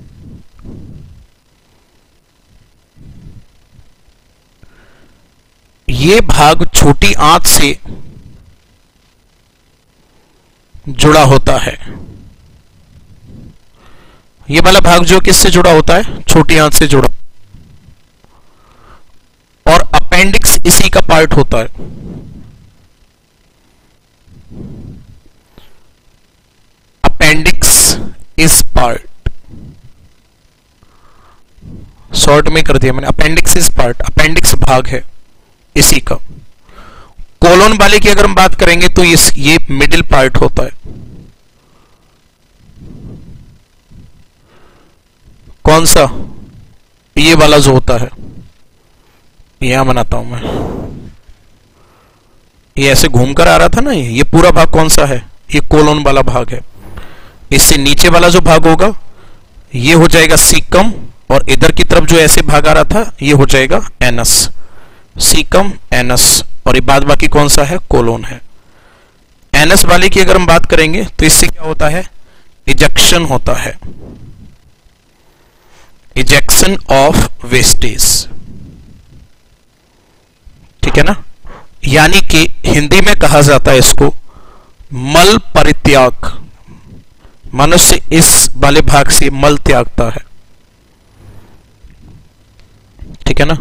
ये भाग छोटी आंत से जुड़ा होता है, ये वाला भाग जो किससे जुड़ा होता है, छोटी आंत से जुड़ा, और अपेंडिक्स इसी का पार्ट होता है। अपेंडिक्स इस पार्ट, शॉर्ट में कर दिया मैंने, अपेंडिक्स इस पार्ट, अपेंडिक्स भाग है इसी का। कोलोन वाले की अगर हम बात करेंगे तो ये मिडिल पार्ट होता है, कौन सा, ये वाला जो होता है, यहां बनाता हूं मैं, ये ऐसे घूमकर आ रहा था ना, ये पूरा भाग कौन सा है, ये कोलोन वाला भाग है। इससे नीचे वाला जो भाग होगा ये हो जाएगा सीकम, और इधर की तरफ जो ऐसे भाग आ रहा था ये हो जाएगा एनस, सीकम एनस, और ये बाद बाकी कौन सा है, कोलोन है। एनस वाले की अगर हम बात करेंगे तो इससे क्या होता है, इजेक्शन होता है, इजेक्शन ऑफ वेस्टेज, ठीक है ना। यानी कि हिंदी में कहा जाता है इसको मल परित्याग, मनुष्य इस वाले भाग से मल त्यागता है, ठीक है ना।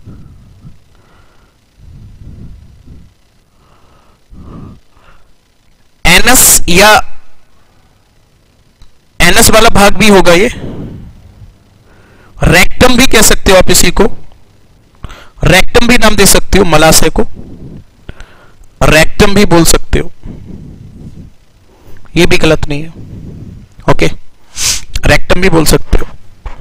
एनस या एनस वाला भाग भी होगा ये, रेक्टम भी कह सकते हो आप इसी को, रेक्टम भी नाम दे सकते हो, मलाशय को रेक्टम भी बोल सकते हो, ये भी गलत नहीं है, ओके, रेक्टम भी बोल सकते हो,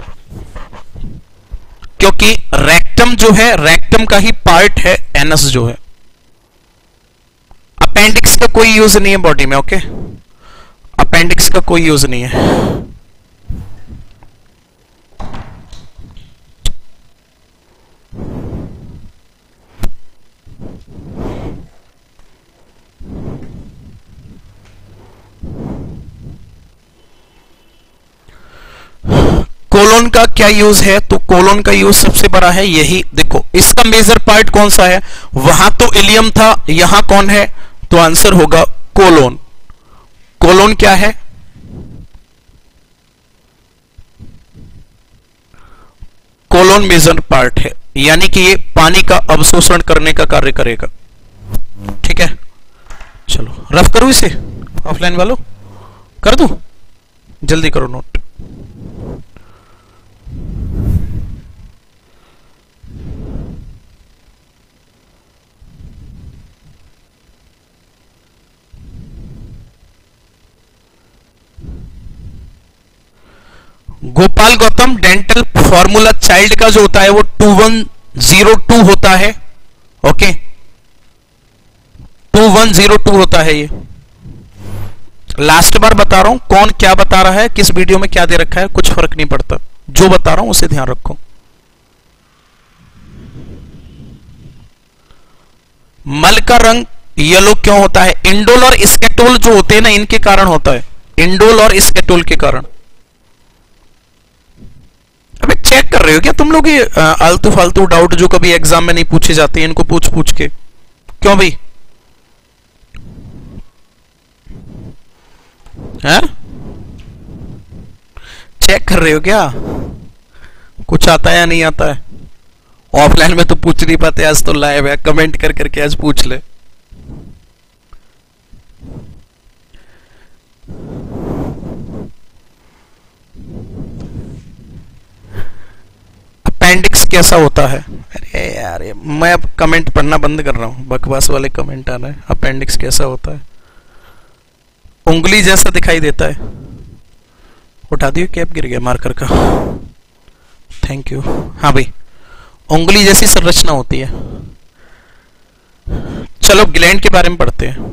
क्योंकि रेक्टम जो है, रेक्टम का ही पार्ट है एनस जो है। अपेंडिक्स का कोई यूज नहीं है बॉडी में, ओके, अपेंडिक्स का कोई यूज नहीं है। कोलोन का क्या यूज है, तो कोलोन का यूज सबसे बड़ा है यही, देखो इसका मेजर पार्ट कौन सा है, वहां तो इलियम था, यहां कौन है, तो आंसर होगा कोलोन। कोलोन क्या है, कोलोन मेजर पार्ट है, यानी कि ये पानी का अवशोषण करने का कार्य करेगा, ठीक है। चलो रफ करूं इसे, ऑफलाइन वालों कर दूं, जल्दी करो note. Gopal Gautam, dental formula child का जो होता है वो 2102 होता है, ओके 2102 होता है। ये लास्ट बार बता रहा हूं, कौन क्या बता रहा है, किस वीडियो में क्या दे रखा है, कुछ फर्क नहीं पड़ता, जो बता रहा हूं उसे ध्यान रखो। मल का रंग येलो क्यों होता है? इंडोल और स्केटोल जो होते हैं ना, इनके कारण होता है, इंडोल और स्केटोल के कारण। अबे चेक कर रहे हो क्या तुम लोग ये आलतू फालतू डाउट जो कभी एग्जाम में नहीं पूछे जाते हैं, इनको पूछ पूछ के? क्यों भाई? हैं? चेक कर रहे हो क्या कुछ आता है या नहीं आता है? ऑफलाइन में तो पूछ नहीं पाते, आज तो लाइव है, कमेंट कर करके आज पूछ ले। अपेंडिक्स कैसा होता है? अरे यार मैं अब कमेंट पढ़ना बंद कर रहा हूं, बकवास वाले कमेंट आ रहे हैं। अपेंडिक्स कैसा होता है? उंगली जैसा दिखाई देता है। उठा दियो, कैप गिर गया मार्कर का, थैंक यू। हाँ भाई, उंगली जैसी संरचना होती है। चलो ग्लैंड के बारे में पढ़ते हैं।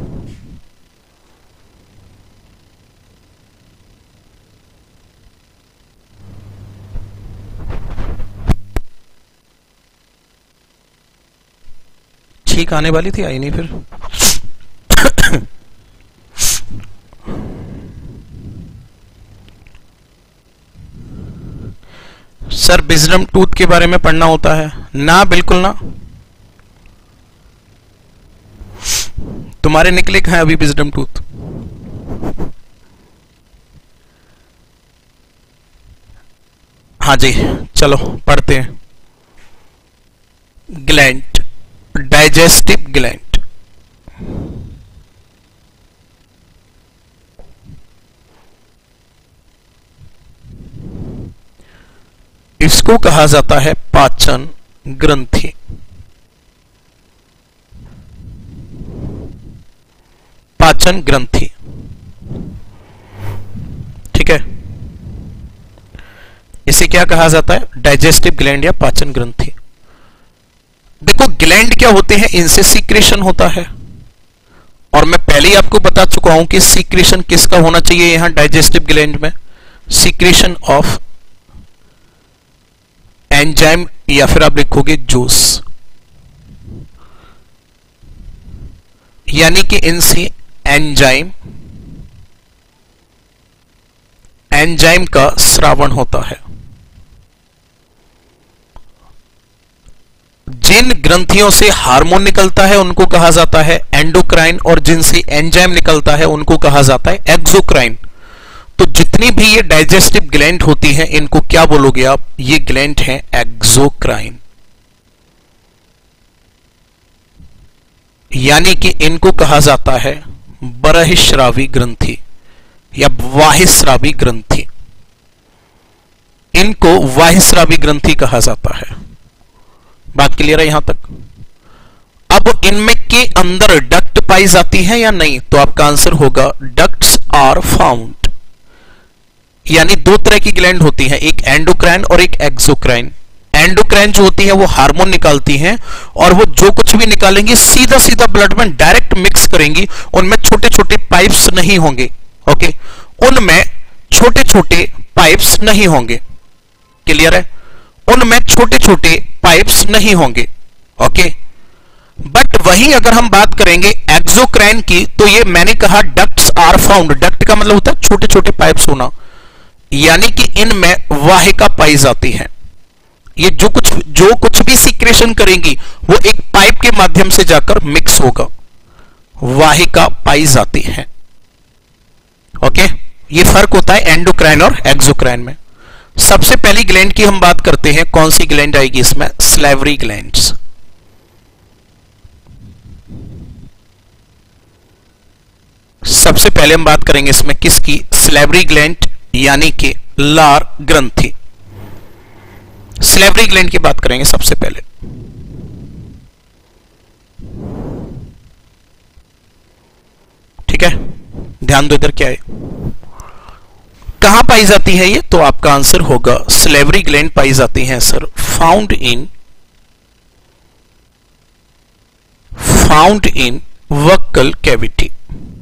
ठीक आने वाली थी, आई नहीं फिर। सर विजडम टूथ के बारे में पढ़ना होता है ना? बिल्कुल ना। तुम्हारे निकले कहां अभी विजडम टूथ? हाँ जी, चलो पढ़ते हैं। Gland, digestive gland. इसको कहा जाता है पाचन ग्रंथि। पाचन ग्रंथि, ठीक है। इसे क्या कहा जाता है? डाइजेस्टिव ग्लैंड या पाचन ग्रंथि। देखो ग्लैंड क्या होते हैं, इनसे सीक्रेशन होता है, और मैं पहले ही आपको बता चुका हूं कि सीक्रेशन किसका होना चाहिए यहां डाइजेस्टिव ग्लैंड में? सीक्रेशन ऑफ एंजाइम, या फिर आप लिखोगे जूस, यानी कि इनसे एंजाइम का स्रावण होता है। जिन ग्रंथियों से हार्मोन निकलता है उनको कहा जाता है एंडोक्राइन, और जिनसे एंजाइम निकलता है उनको कहा जाता है एक्सोक्राइन। तो जितनी भी ये डाइजेस्टिव ग्लैंड होती हैं, इनको क्या बोलोगे आप? ये ग्लैंड हैं एक्सोक्राइन, यानी कि इनको कहा जाता है बरहिस्रावी ग्रंथि या वाहिस्रावी ग्रंथि। इनको वाहिस्रावी ग्रंथि कहा जाता है। बात क्लियर है यहां तक? अब इनमें के अंदर डक्ट पाई जाती है या नहीं? तो आपका आंसर होगा डक्ट्स आर फाउंड। यानी दो तरह की ग्लैंड होती हैं, एक एंडोक्राइन और एक एक्सोक्राइन। एंडोक्राइन जो होती है वो हार्मोन निकालती हैं, और वो जो कुछ भी निकालेंगी सीधा सीधा ब्लड में डायरेक्ट मिक्स करेंगी। उनमें छोटे छोटे पाइप्स नहीं होंगे, ओके, उनमें छोटे छोटे पाइप्स नहीं होंगे। क्लियर है? उनमें छोटे छोटे पाइप्स नहीं होंगे, ओके। बट वहीं अगर हम बात करेंगे एक्सोक्राइन की, तो ये मैंने कहा डक्ट्स आर फाउंड। डक्ट का मतलब होता है छोटे छोटे पाइप्स होना, यानी कि इनमें वाहिका पाई जाती है। ये जो कुछ भी सीक्रेशन करेंगी वो एक पाइप के माध्यम से जाकर मिक्स होगा, वाहिका पाई जाती है, ओके। ये फर्क होता है एंडोक्राइन और एक्सोक्राइन में। सबसे पहली ग्लैंड की हम बात करते हैं, कौन सी ग्लैंड आएगी इसमें? Salivary glands. सबसे पहले हम बात करेंगे इसमें किसकी? सलेवरी ग्लैंड, यानी कि लार ग्रंथि। सलेवरी ग्लैंड की बात करेंगे सबसे पहले। ठीक है, ध्यान दो इधर क्या है, कहां पाई जाती है ये? तो आपका आंसर होगा सलेवरी ग्लैंड पाई जाती हैं sir found in buccal cavity.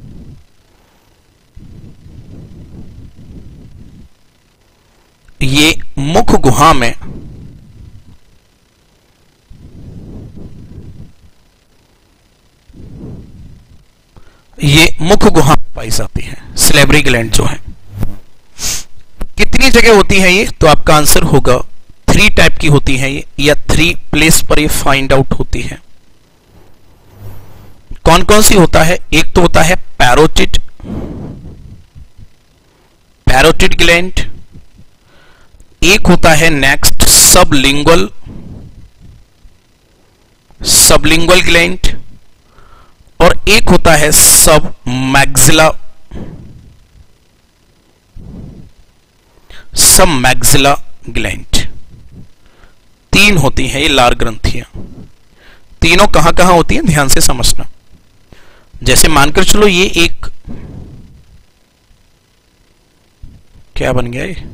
ये मुख गुहा में ये मुख गुहा में पाई जाती है सलेवरी ग्लैंड जो है। कितनी जगह होती है ये, तो आपका आंसर होगा 3 टाइप की होती है ये, या 3 प्लेस पर ये फाइंड आउट होती है। कौन कौन सी होता है, एक तो होता है पैरोटिड, पैरोटिड ग्लैंड, एक होता है नेक्स्ट सबलिंगुअल, सबलिंगुअल ग्लैंड, और एक होता है सब मैग्जिला, सब मैग्जिला ग्लैंड। 3 होती हैं ये लार ग्रंथियां। तीनों कहां कहां होती हैं ध्यान से समझना। जैसे मानकर चलो ये एक क्या बन गया ये,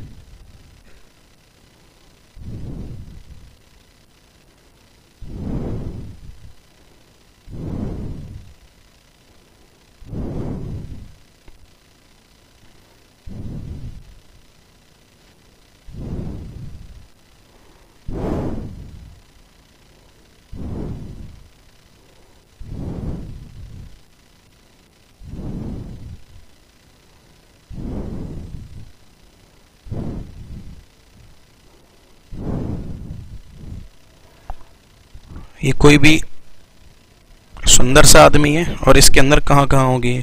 ये कोई भी सुंदर सा आदमी है और इसके अंदर कहां कहां होगी,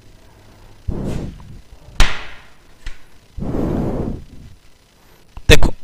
देखो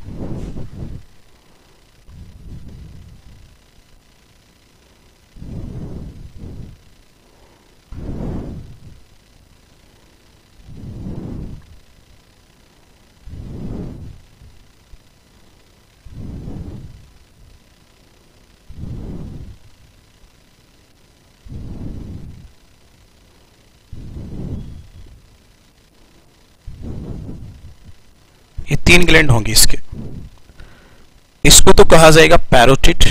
ये 3 ग्लैंड होंगी इसके। इसको तो कहा जाएगा पैरोटिड।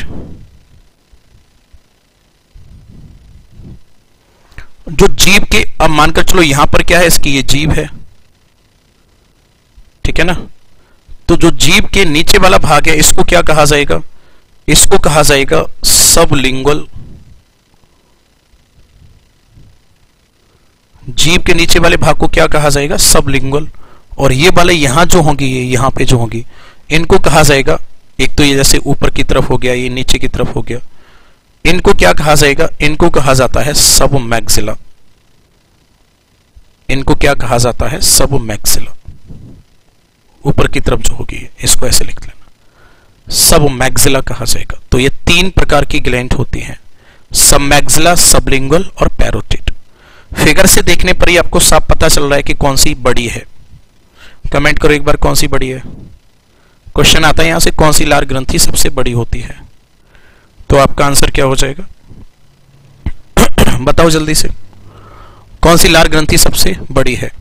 जो जीभ के, अब मानकर चलो यहां पर क्या है, इसकी ये जीभ है, ठीक है ना, तो जो जीभ के नीचे वाला भाग है इसको क्या कहा जाएगा, इसको कहा जाएगा सबलिंगुअल। जीभ के नीचे वाले भाग को क्या कहा जाएगा, सबलिंगुअल। और ये वाले यहां जो होंगी, ये यहां पे जो होंगी, इनको कहा जाएगा, एक तो ये जैसे ऊपर की तरफ हो गया, ये नीचे की तरफ हो गया, इनको क्या कहा जाएगा, इनको कहा जाता है सब मैग्जिला। इनको क्या कहा जाता है, सब मैग्जिला। ऊपर की तरफ जो होगी इसको ऐसे लिख लेना, सब मैग्जिला कहा जाएगा। तो ये 3 प्रकार की ग्लैंड होती हैं, सब मैग्जिला, सबलिंगुअल और पैरोटिड। फिगर से देखने पर ही आपको साफ पता चल रहा है कि कौन सी बड़ी है। कमेंट करो एक बार कौन सी बड़ी है। क्वेश्चन आता है यहां से, कौन सी लार ग्रंथि सबसे बड़ी होती है, तो आपका आंसर क्या हो जाएगा बताओ जल्दी से, कौन सी लार ग्रंथि सबसे बड़ी है।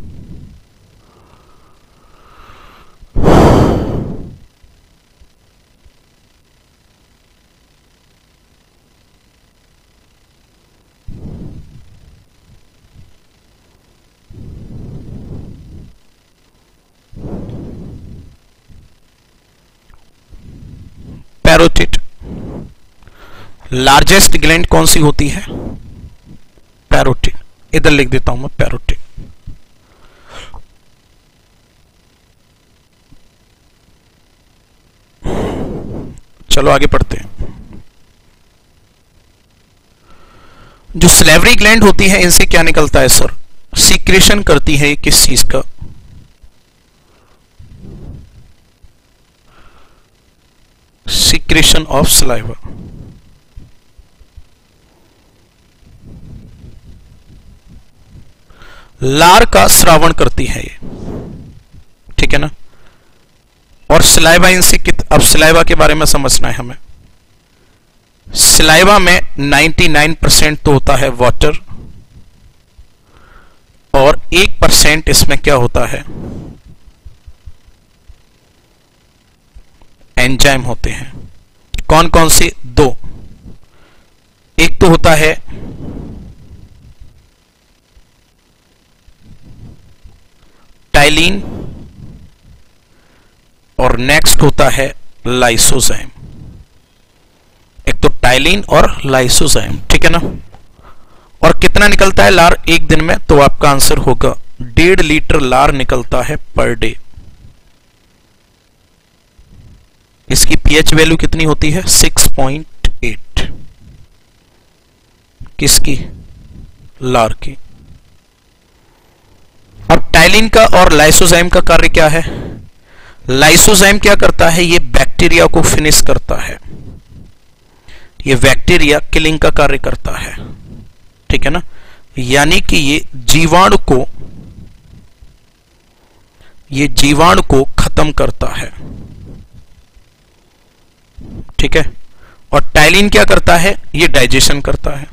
पैरोटिड। लार्जेस्ट ग्लैंड कौन सी होती है, पैरोटिड। इधर लिख देता हूं मैं पैरोटिड। चलो आगे पढ़ते हैं। जो सलेवरी ग्लैंड होती है इनसे क्या निकलता है सर, सीक्रेशन करती है किस चीज का, सीक्रेशन ऑफ सलाइवा। लार का श्रावण करती है ये, ठीक है ना। और सलाइवा इनसे अब सलाइवा के बारे में समझना है हमें। सलाइवा में 99% तो होता है वाटर और 1% इसमें क्या होता है, एंजाइम होते हैं। कौन कौन से, 2। एक तो होता है टाइलिन और नेक्स्ट होता है लाइसोजाइम। एक तो टाइलिन और लाइसोजाइम, ठीक है ना। और कितना निकलता है लार एक दिन में, तो आपका आंसर होगा 1.5 लीटर लार निकलता है पर डे। इसकी पीएच वैल्यू कितनी होती है? 6.8। किसकी? लार की। अब टाइलिन का और लाइसोजाइम का कार्य क्या है? लाइसोजाइम क्या करता है? ये बैक्टीरिया को फिनिश करता है, ये बैक्टीरिया किलिंग का कार्य करता है, ठीक है ना। यानी कि ये जीवाणु को खत्म करता है, ठीक है। और टाइलिन क्या करता है? ये डाइजेशन करता है।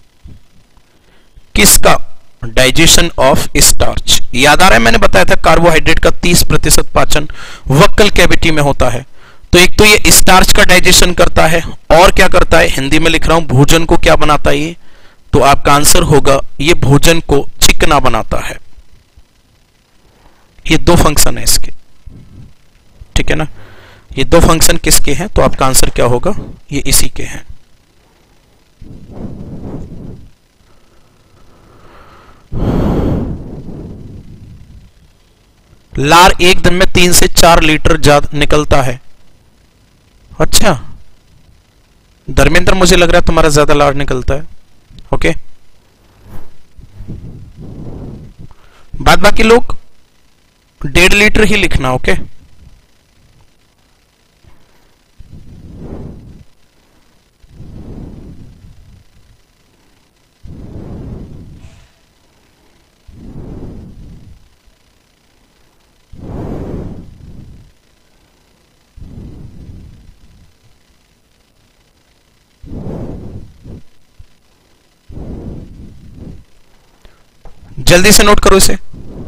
किसका? Digestion of starch. याद आ रहा है, मैंने बताया था कार्बोहाइड्रेट का 30% पाचन वक्कल कैविटी में होता है। तो एक तो ये स्टार्च का डाइजेशन करता है, और क्या करता है? हिंदी में लिख रहा हूं, भोजन को क्या बनाता है ये? तो आपका आंसर होगा ये भोजन को चिकना बनाता है। ये दो फंक्शन है इसके, ठीक है ना। ये दो फंक्शन किसके हैं? तो आपका आंसर क्या होगा? ये इसी के हैं। लार एक दिन में 3 से 4 लीटर ज्यादा निकलता है। अच्छा धर्मेंद्र, मुझे लग रहा है तुम्हारा ज्यादा लार निकलता है। ओके, बाद बाकी लोग 1.5 लीटर ही लिखना। ओके, जल्दी से नोट करो इसे।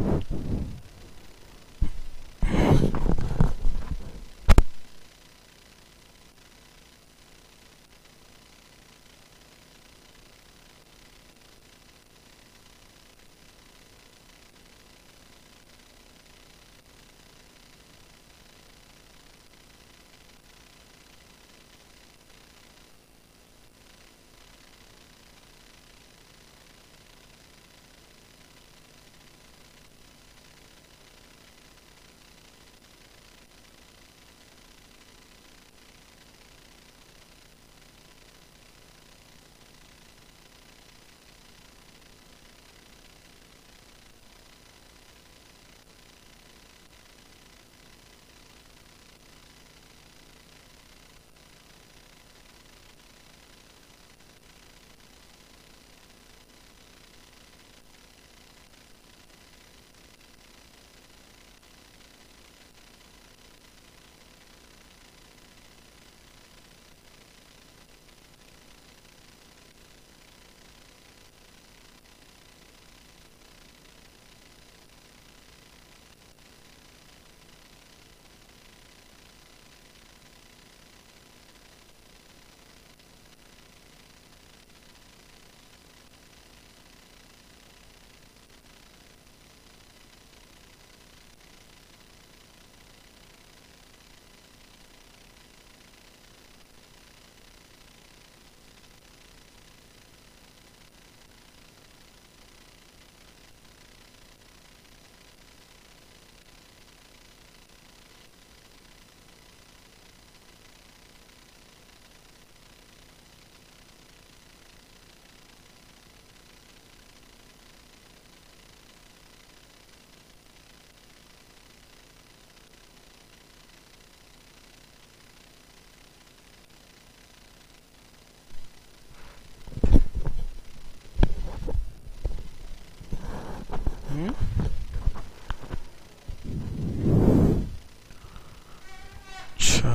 अच्छा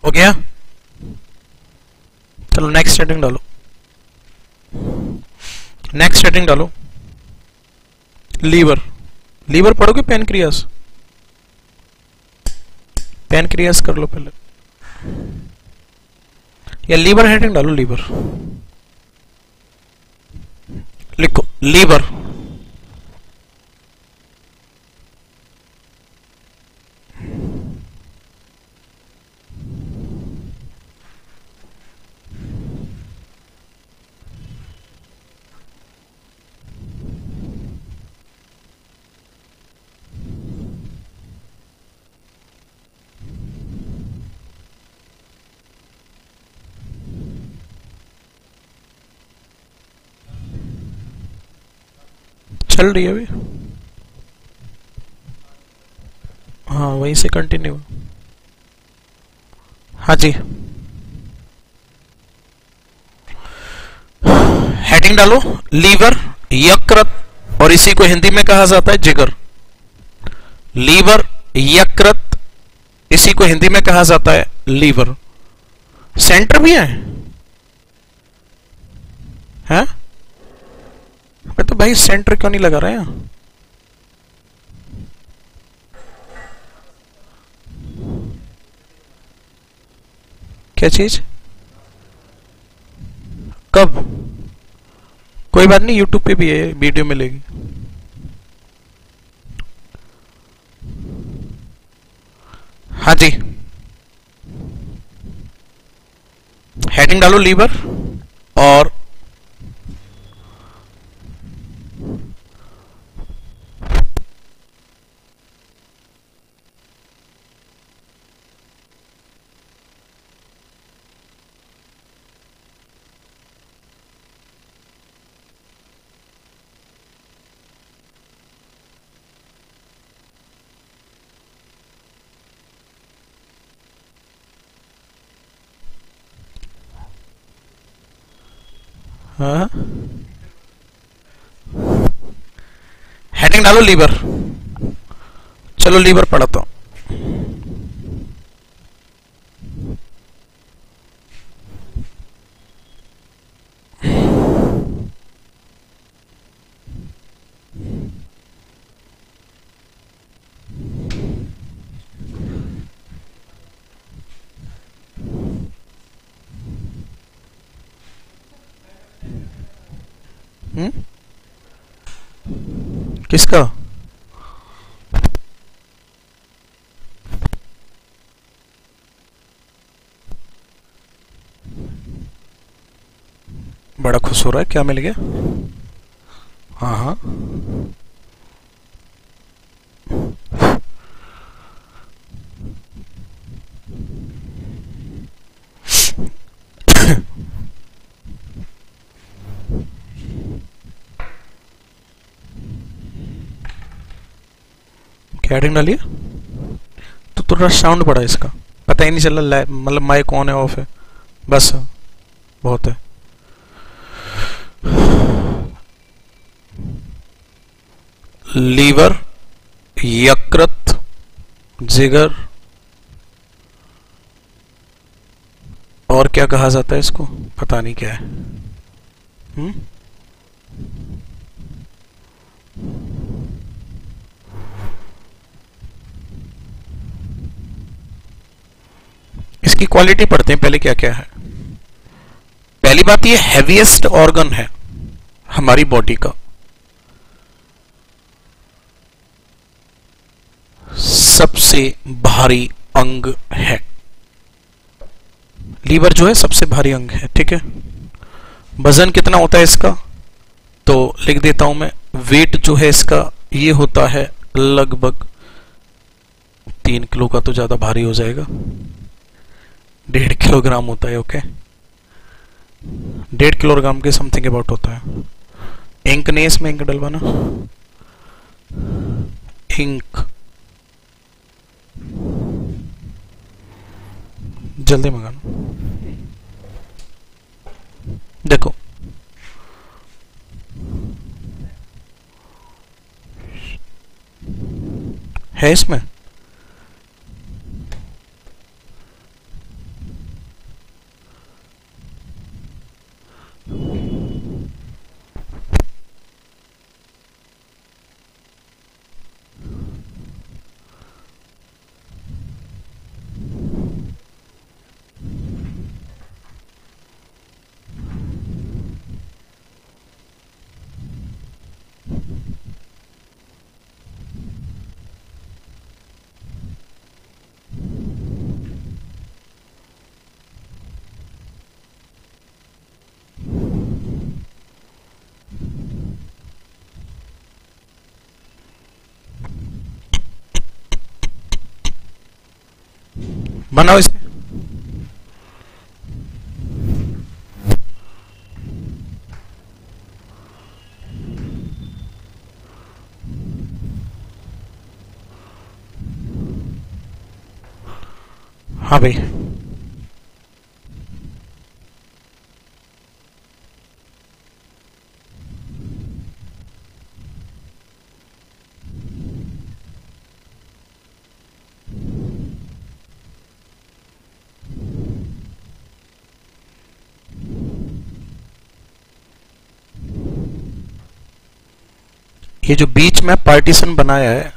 हो गया? चलो नेक्स्ट हेडिंग डालो, नेक्स्ट हेडिंग डालो। लीवर, लीवर पढ़ोगे? पैनक्रियास, पैनक्रियास कर लो पहले, या लीवर हेडिंग डालो, लीवर लिखो, लीवर। चल रही है अभी? हाँ वहीं से कंटिन्यू। हाँ जी, हेडिंग डालो, लीवर, यकृत, और इसी को हिंदी में कहा जाता है जिगर। लीवर, यकृत, इसी को हिंदी में कहा जाता है लीवर। सेंटर भी है, हैं? तो भाई सेंटर क्यों नहीं लगा रहे हैं? क्या चीज? कब? कोई बात नहीं, यूट्यूब पे भी है, वीडियो मिलेगी। हाँ जी, हेडिंग डालो लीवर और हाँ, हेडिंग डालो लीवर। चलो लीवर पढ़ाता हूं। किसका? बड़ा खुश हो रहा है, क्या मिल गया? हाँ हाँ, क्या हेडिंग डालिए? तो थोड़ा साउंड बढ़ा इसका, पता ही नहीं चला मतलब माइक ऑन है ऑफ है, बस बहुत है। लीवर, यकृत, जिगर, और क्या कहा जाता है इसको? पता नहीं क्या है। इसकी क्वालिटी पढ़ते हैं पहले, क्या क्या है। पहली बात, ये हैवीएस्ट ऑर्गन है हमारी बॉडी का, सबसे भारी अंग है। लीवर जो है सबसे भारी अंग है, ठीक है। वजन कितना होता है इसका? तो लिख देता हूं मैं, वेट जो है इसका ये होता है लगभग 3 किलो का, तो ज्यादा भारी हो जाएगा, 1.5 किलोग्राम होता है, ओके। 1.5 किलोग्राम के समथिंग अबाउट होता है। इंक नहीं, इसमें इंक डलवाना, इंक जल्दी मंगाना। देखो है इसमें, बनाओ इसे। हाँ भाई, ये जो बीच में पार्टीशन बनाया है,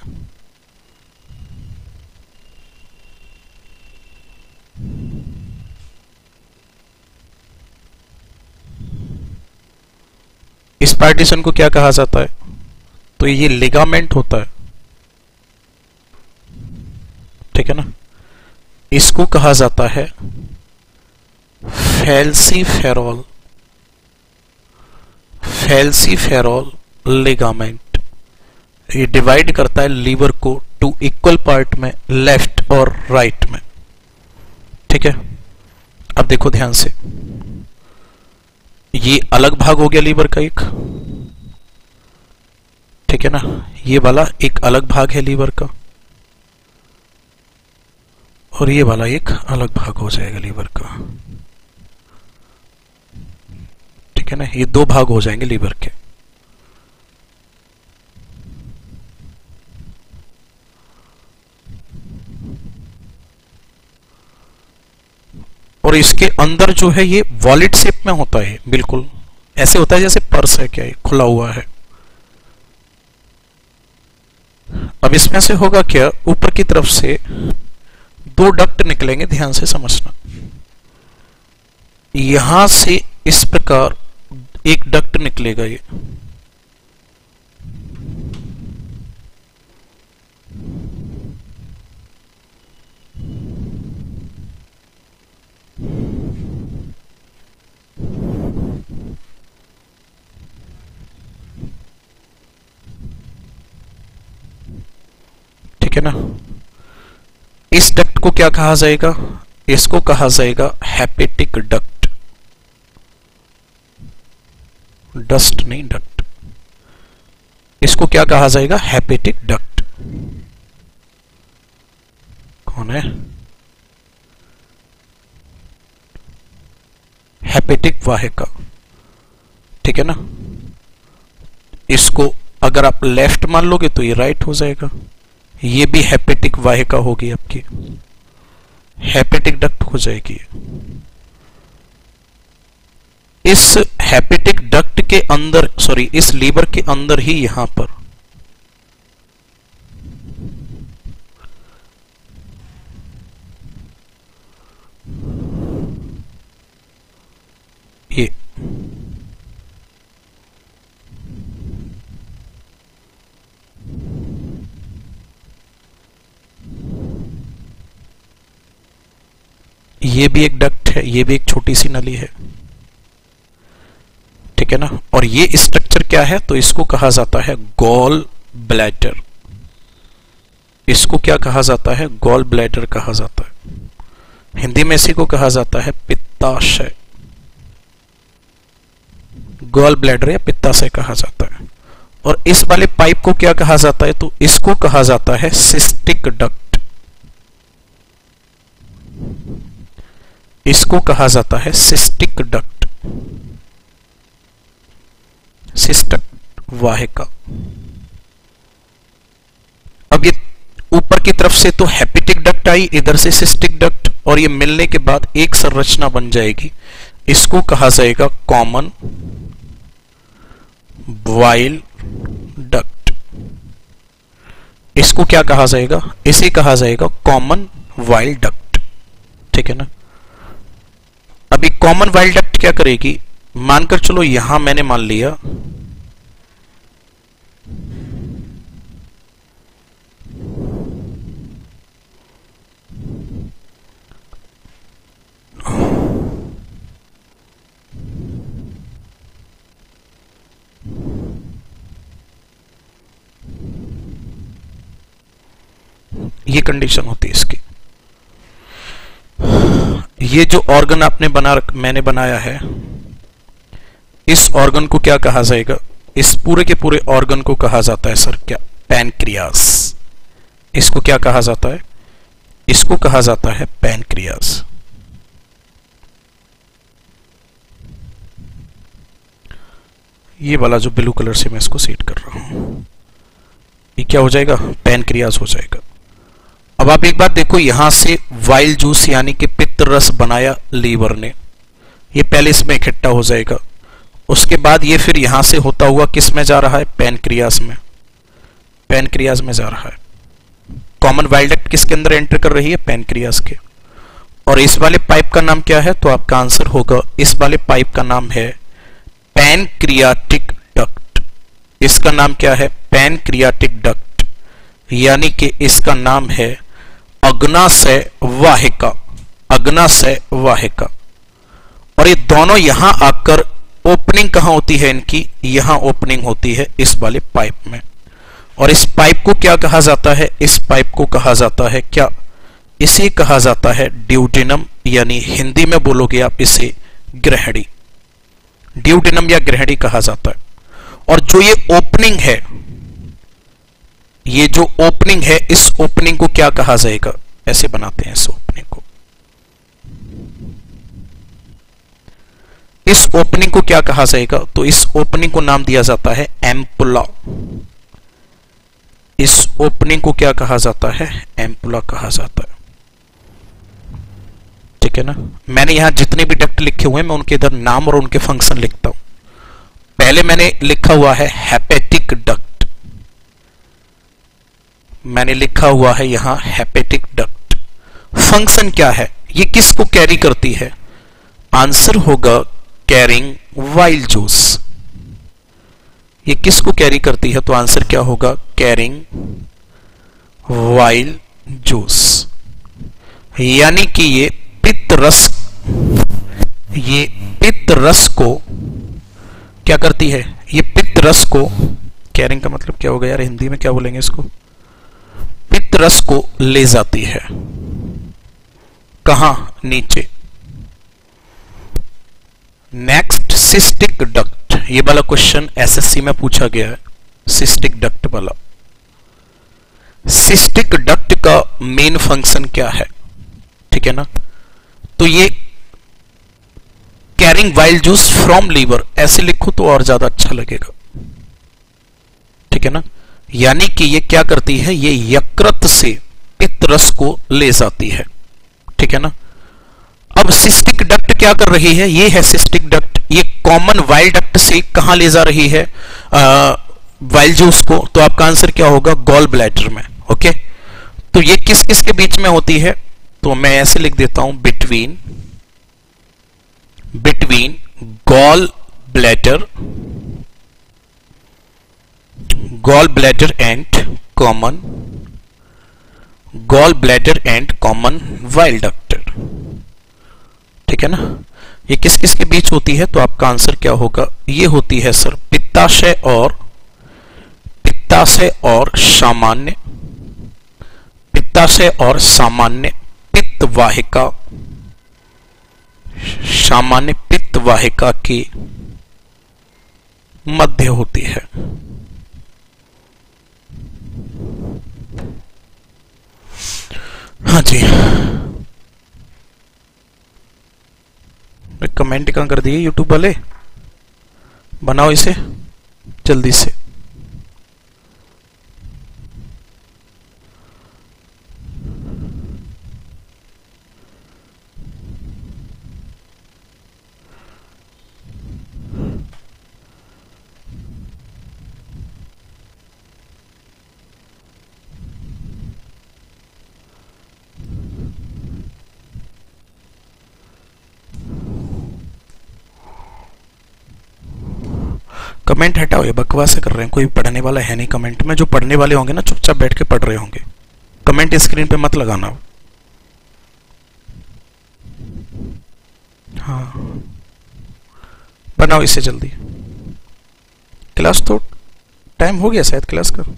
इस पार्टीशन को क्या कहा जाता है? तो ये लिगामेंट होता है, ठीक है ना। इसको कहा जाता है फैल्सीफेरॉल, फैल्सीफेरॉल लिगामेंट। ये डिवाइड करता है लीवर को टू इक्वल पार्ट में, लेफ्ट और राइट में, ठीक है। अब देखो ध्यान से, ये अलग भाग हो गया लीवर का एक, ठीक है ना। ये वाला एक अलग भाग है लीवर का, और ये वाला एक अलग भाग हो जाएगा लीवर का, ठीक है ना। ये दो भाग हो जाएंगे लीवर के। और इसके अंदर जो है ये वॉलेट शेप में होता है, बिल्कुल ऐसे होता है जैसे पर्स है, क्या ये खुला हुआ है। अब इसमें से होगा क्या, ऊपर की तरफ से दो डक्ट निकलेंगे, ध्यान से समझना। यहां से इस प्रकार एक डक्ट निकलेगा ये, ठीक है ना। इस डक्ट को क्या कहा जाएगा? इसको कहा जाएगा हेपेटिक डक्ट, डस्ट नहीं डक्ट। इसको क्या कहा जाएगा? Hepatic duct. कौन है? हेपेटिक वाहिका, ठीक है ना। इसको अगर आप लेफ्ट मान लोगे तो ये राइट हो जाएगा, ये भी हेपेटिक वाहिका होगी आपकी, हेपेटिक डक्ट हो जाएगी। इस हेपेटिक डक्ट के अंदर, सॉरी इस लीवर के अंदर ही यहां पर ये भी एक डक्ट है, ये भी एक छोटी सी नली है, ठीक है ना। और ये स्ट्रक्चर क्या है? तो इसको कहा जाता है गॉल ब्लैडर। इसको क्या कहा जाता है? गॉल ब्लैडर कहा जाता है। हिंदी में इसी को कहा जाता है पित्ताशय, गॉल ब्लैडर या पित्ताशय कहा जाता है। और इस वाले पाइप को क्या कहा जाता है? तो इसको कहा जाता है सिस्टिक डक्ट। इसको कहा जाता है सिस्टिक डक्ट, सिस्टक वाहिका। अब ये ऊपर की तरफ से तो हेपेटिक डक्ट आई, इधर से सिस्टिक डक्ट, और ये मिलने के बाद एक संरचना बन जाएगी। इसको कहा जाएगा कॉमन वाइल डक्ट। इसको क्या कहा जाएगा? इसे कहा जाएगा कॉमन वाइल डक्ट, ठीक है ना। अभी कॉमन वाइल डक्ट क्या करेगी? मानकर चलो यहां मैंने मान लिया ये कंडीशन होती है इसकी। ये जो ऑर्गन मैंने बनाया है, इस ऑर्गन को क्या कहा जाएगा? इस पूरे के पूरे ऑर्गन को कहा जाता है सर क्या? पैनक्रियास। इसको क्या कहा जाता है? इसको कहा जाता है पैनक्रियास। ये वाला जो ब्लू कलर से मैं इसको सेट कर रहा हूं, ये क्या हो जाएगा? पैनक्रियास हो जाएगा। अब आप एक बात देखो, यहां से वाइल जूस यानी कि पित्त रस बनाया लीवर ने, ये पहले इसमें इकट्ठा हो जाएगा, उसके बाद ये फिर यहां से होता हुआ किस में जा रहा है? पैनक्रियास में। पैनक्रियास में जा रहा है। कॉमन वाइल डक्ट किसके अंदर एंटर कर रही है? पैनक्रियास के। और इस वाले पाइप का नाम क्या है? तो आपका आंसर होगा, इस वाले पाइप का नाम है पैनक्रियाटिक डक्ट। इसका नाम क्या है? पैनक्रियाटिक डक्ट, यानी कि इसका नाम है अग्नाशय वाहिका। अग्नाशय वाहिका। और ये दोनों यहां आकर ओपनिंग कहां होती है इनकी? यहां ओपनिंग होती है इस वाले पाइप में। और इस पाइप को क्या कहा जाता है? इस पाइप को कहा जाता है क्या? इसे कहा जाता है ड्यूडेनम, यानी हिंदी में बोलोगे आप इसे ग्रहणी। ड्यूडेनम या ग्रहणी कहा जाता है। और जो ये ओपनिंग है, ये जो ओपनिंग है, इस ओपनिंग को क्या कहा जाएगा? ऐसे बनाते हैं इस ओपनिंग को। इस ओपनिंग को क्या कहा जाएगा? तो इस ओपनिंग को नाम दिया जाता है एम्पुला। इस ओपनिंग को क्या कहा जाता है? एम्पुला कहा जाता है। ठीक है ना? मैंने यहां जितने भी डक्ट लिखे हुए हैं, मैं उनके इधर नाम और उनके फंक्शन लिखता हूं। पहले मैंने लिखा हुआ है हेपेटिक डक्ट, मैंने लिखा हुआ है यहां हेपेटिक डक्ट। फंक्शन क्या है? ये किसको कैरी करती है? आंसर होगा कैरिंग वाइल जूस। ये किसको कैरी करती है? तो आंसर क्या होगा? Carrying bile juice. यानी कि ये पित्त रस को क्या करती है? ये पित्त रस को, कैरिंग का मतलब क्या होगा यार, हिंदी में क्या बोलेंगे इसको? पित्त रस को ले जाती है। कहां? नीचे। Next, cystic duct. ये वाला क्वेश्चन एसएससी में पूछा गया है, सिस्टिक डक्ट वाला। सिस्टिक डक्ट का मेन फंक्शन क्या है? ठीक है ना? तो ये carrying bile juice from liver, ऐसे लिखो तो और ज्यादा अच्छा लगेगा। ठीक है ना? यानी कि ये क्या करती है? ये यकृत से पित्त रस को ले जाती है। ठीक है ना? अब सिस्टिक डक्ट क्या कर रही है? ये है सिस्टिक डक्ट। ये कॉमन वाइल डक्ट से कहां ले जा रही है वाइल जूस को? तो आपका आंसर क्या होगा? गॉल ब्लैडर में। ओके, तो ये किस किस के बीच में होती है? तो मैं ऐसे लिख देता हूं, between gall bladder and common bile duct. ठीक है ना? ये किस किस के बीच होती है? तो आपका आंसर क्या होगा? ये होती है सर पित्ताशय और सामान्य पित्त वाहिका, सामान्य पित्त वाहिका की मध्य होती है। हाँ जी, कमेंट कहां कर दिए यूट्यूब वाले? बनाओ इसे जल्दी से। कमेंट हटाओ, ये बकवास कर रहे हैं, कोई पढ़ने वाला है नहीं कमेंट में। जो पढ़ने वाले होंगे ना चुपचाप बैठ के पढ़ रहे होंगे, कमेंट स्क्रीन पे मत लगाना। हाँ, बनाओ इसे जल्दी। क्लास तो टाइम हो गया शायद क्लास का।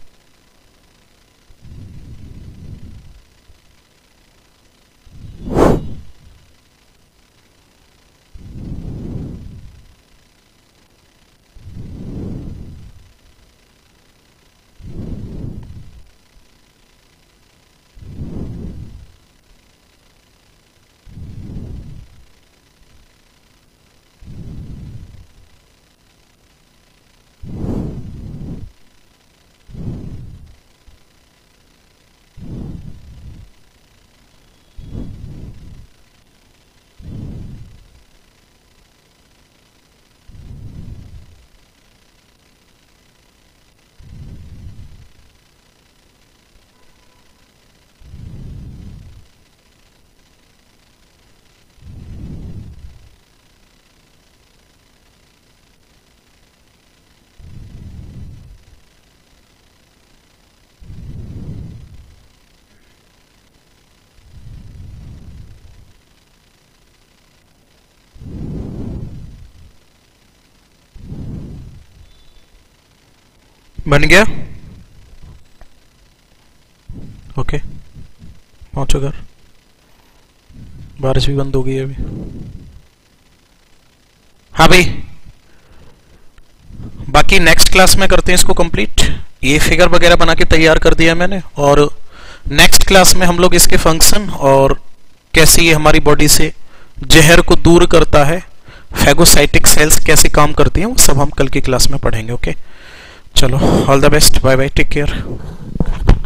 बन गया? ओके, पहुंचो घर। बारिश भी बंद हो गई है अभी। हाँ भाई, बाकी नेक्स्ट क्लास में करते हैं इसको कंप्लीट। ये फिगर वगैरह बना के तैयार कर दिया मैंने, और नेक्स्ट क्लास में हम लोग इसके फंक्शन और कैसे ये हमारी बॉडी से जहर को दूर करता है, फैगोसाइटिक सेल्स कैसे काम करती हैं, वो सब हम कल की क्लास में पढ़ेंगे। ओके, चलो, all the best, bye bye, take care.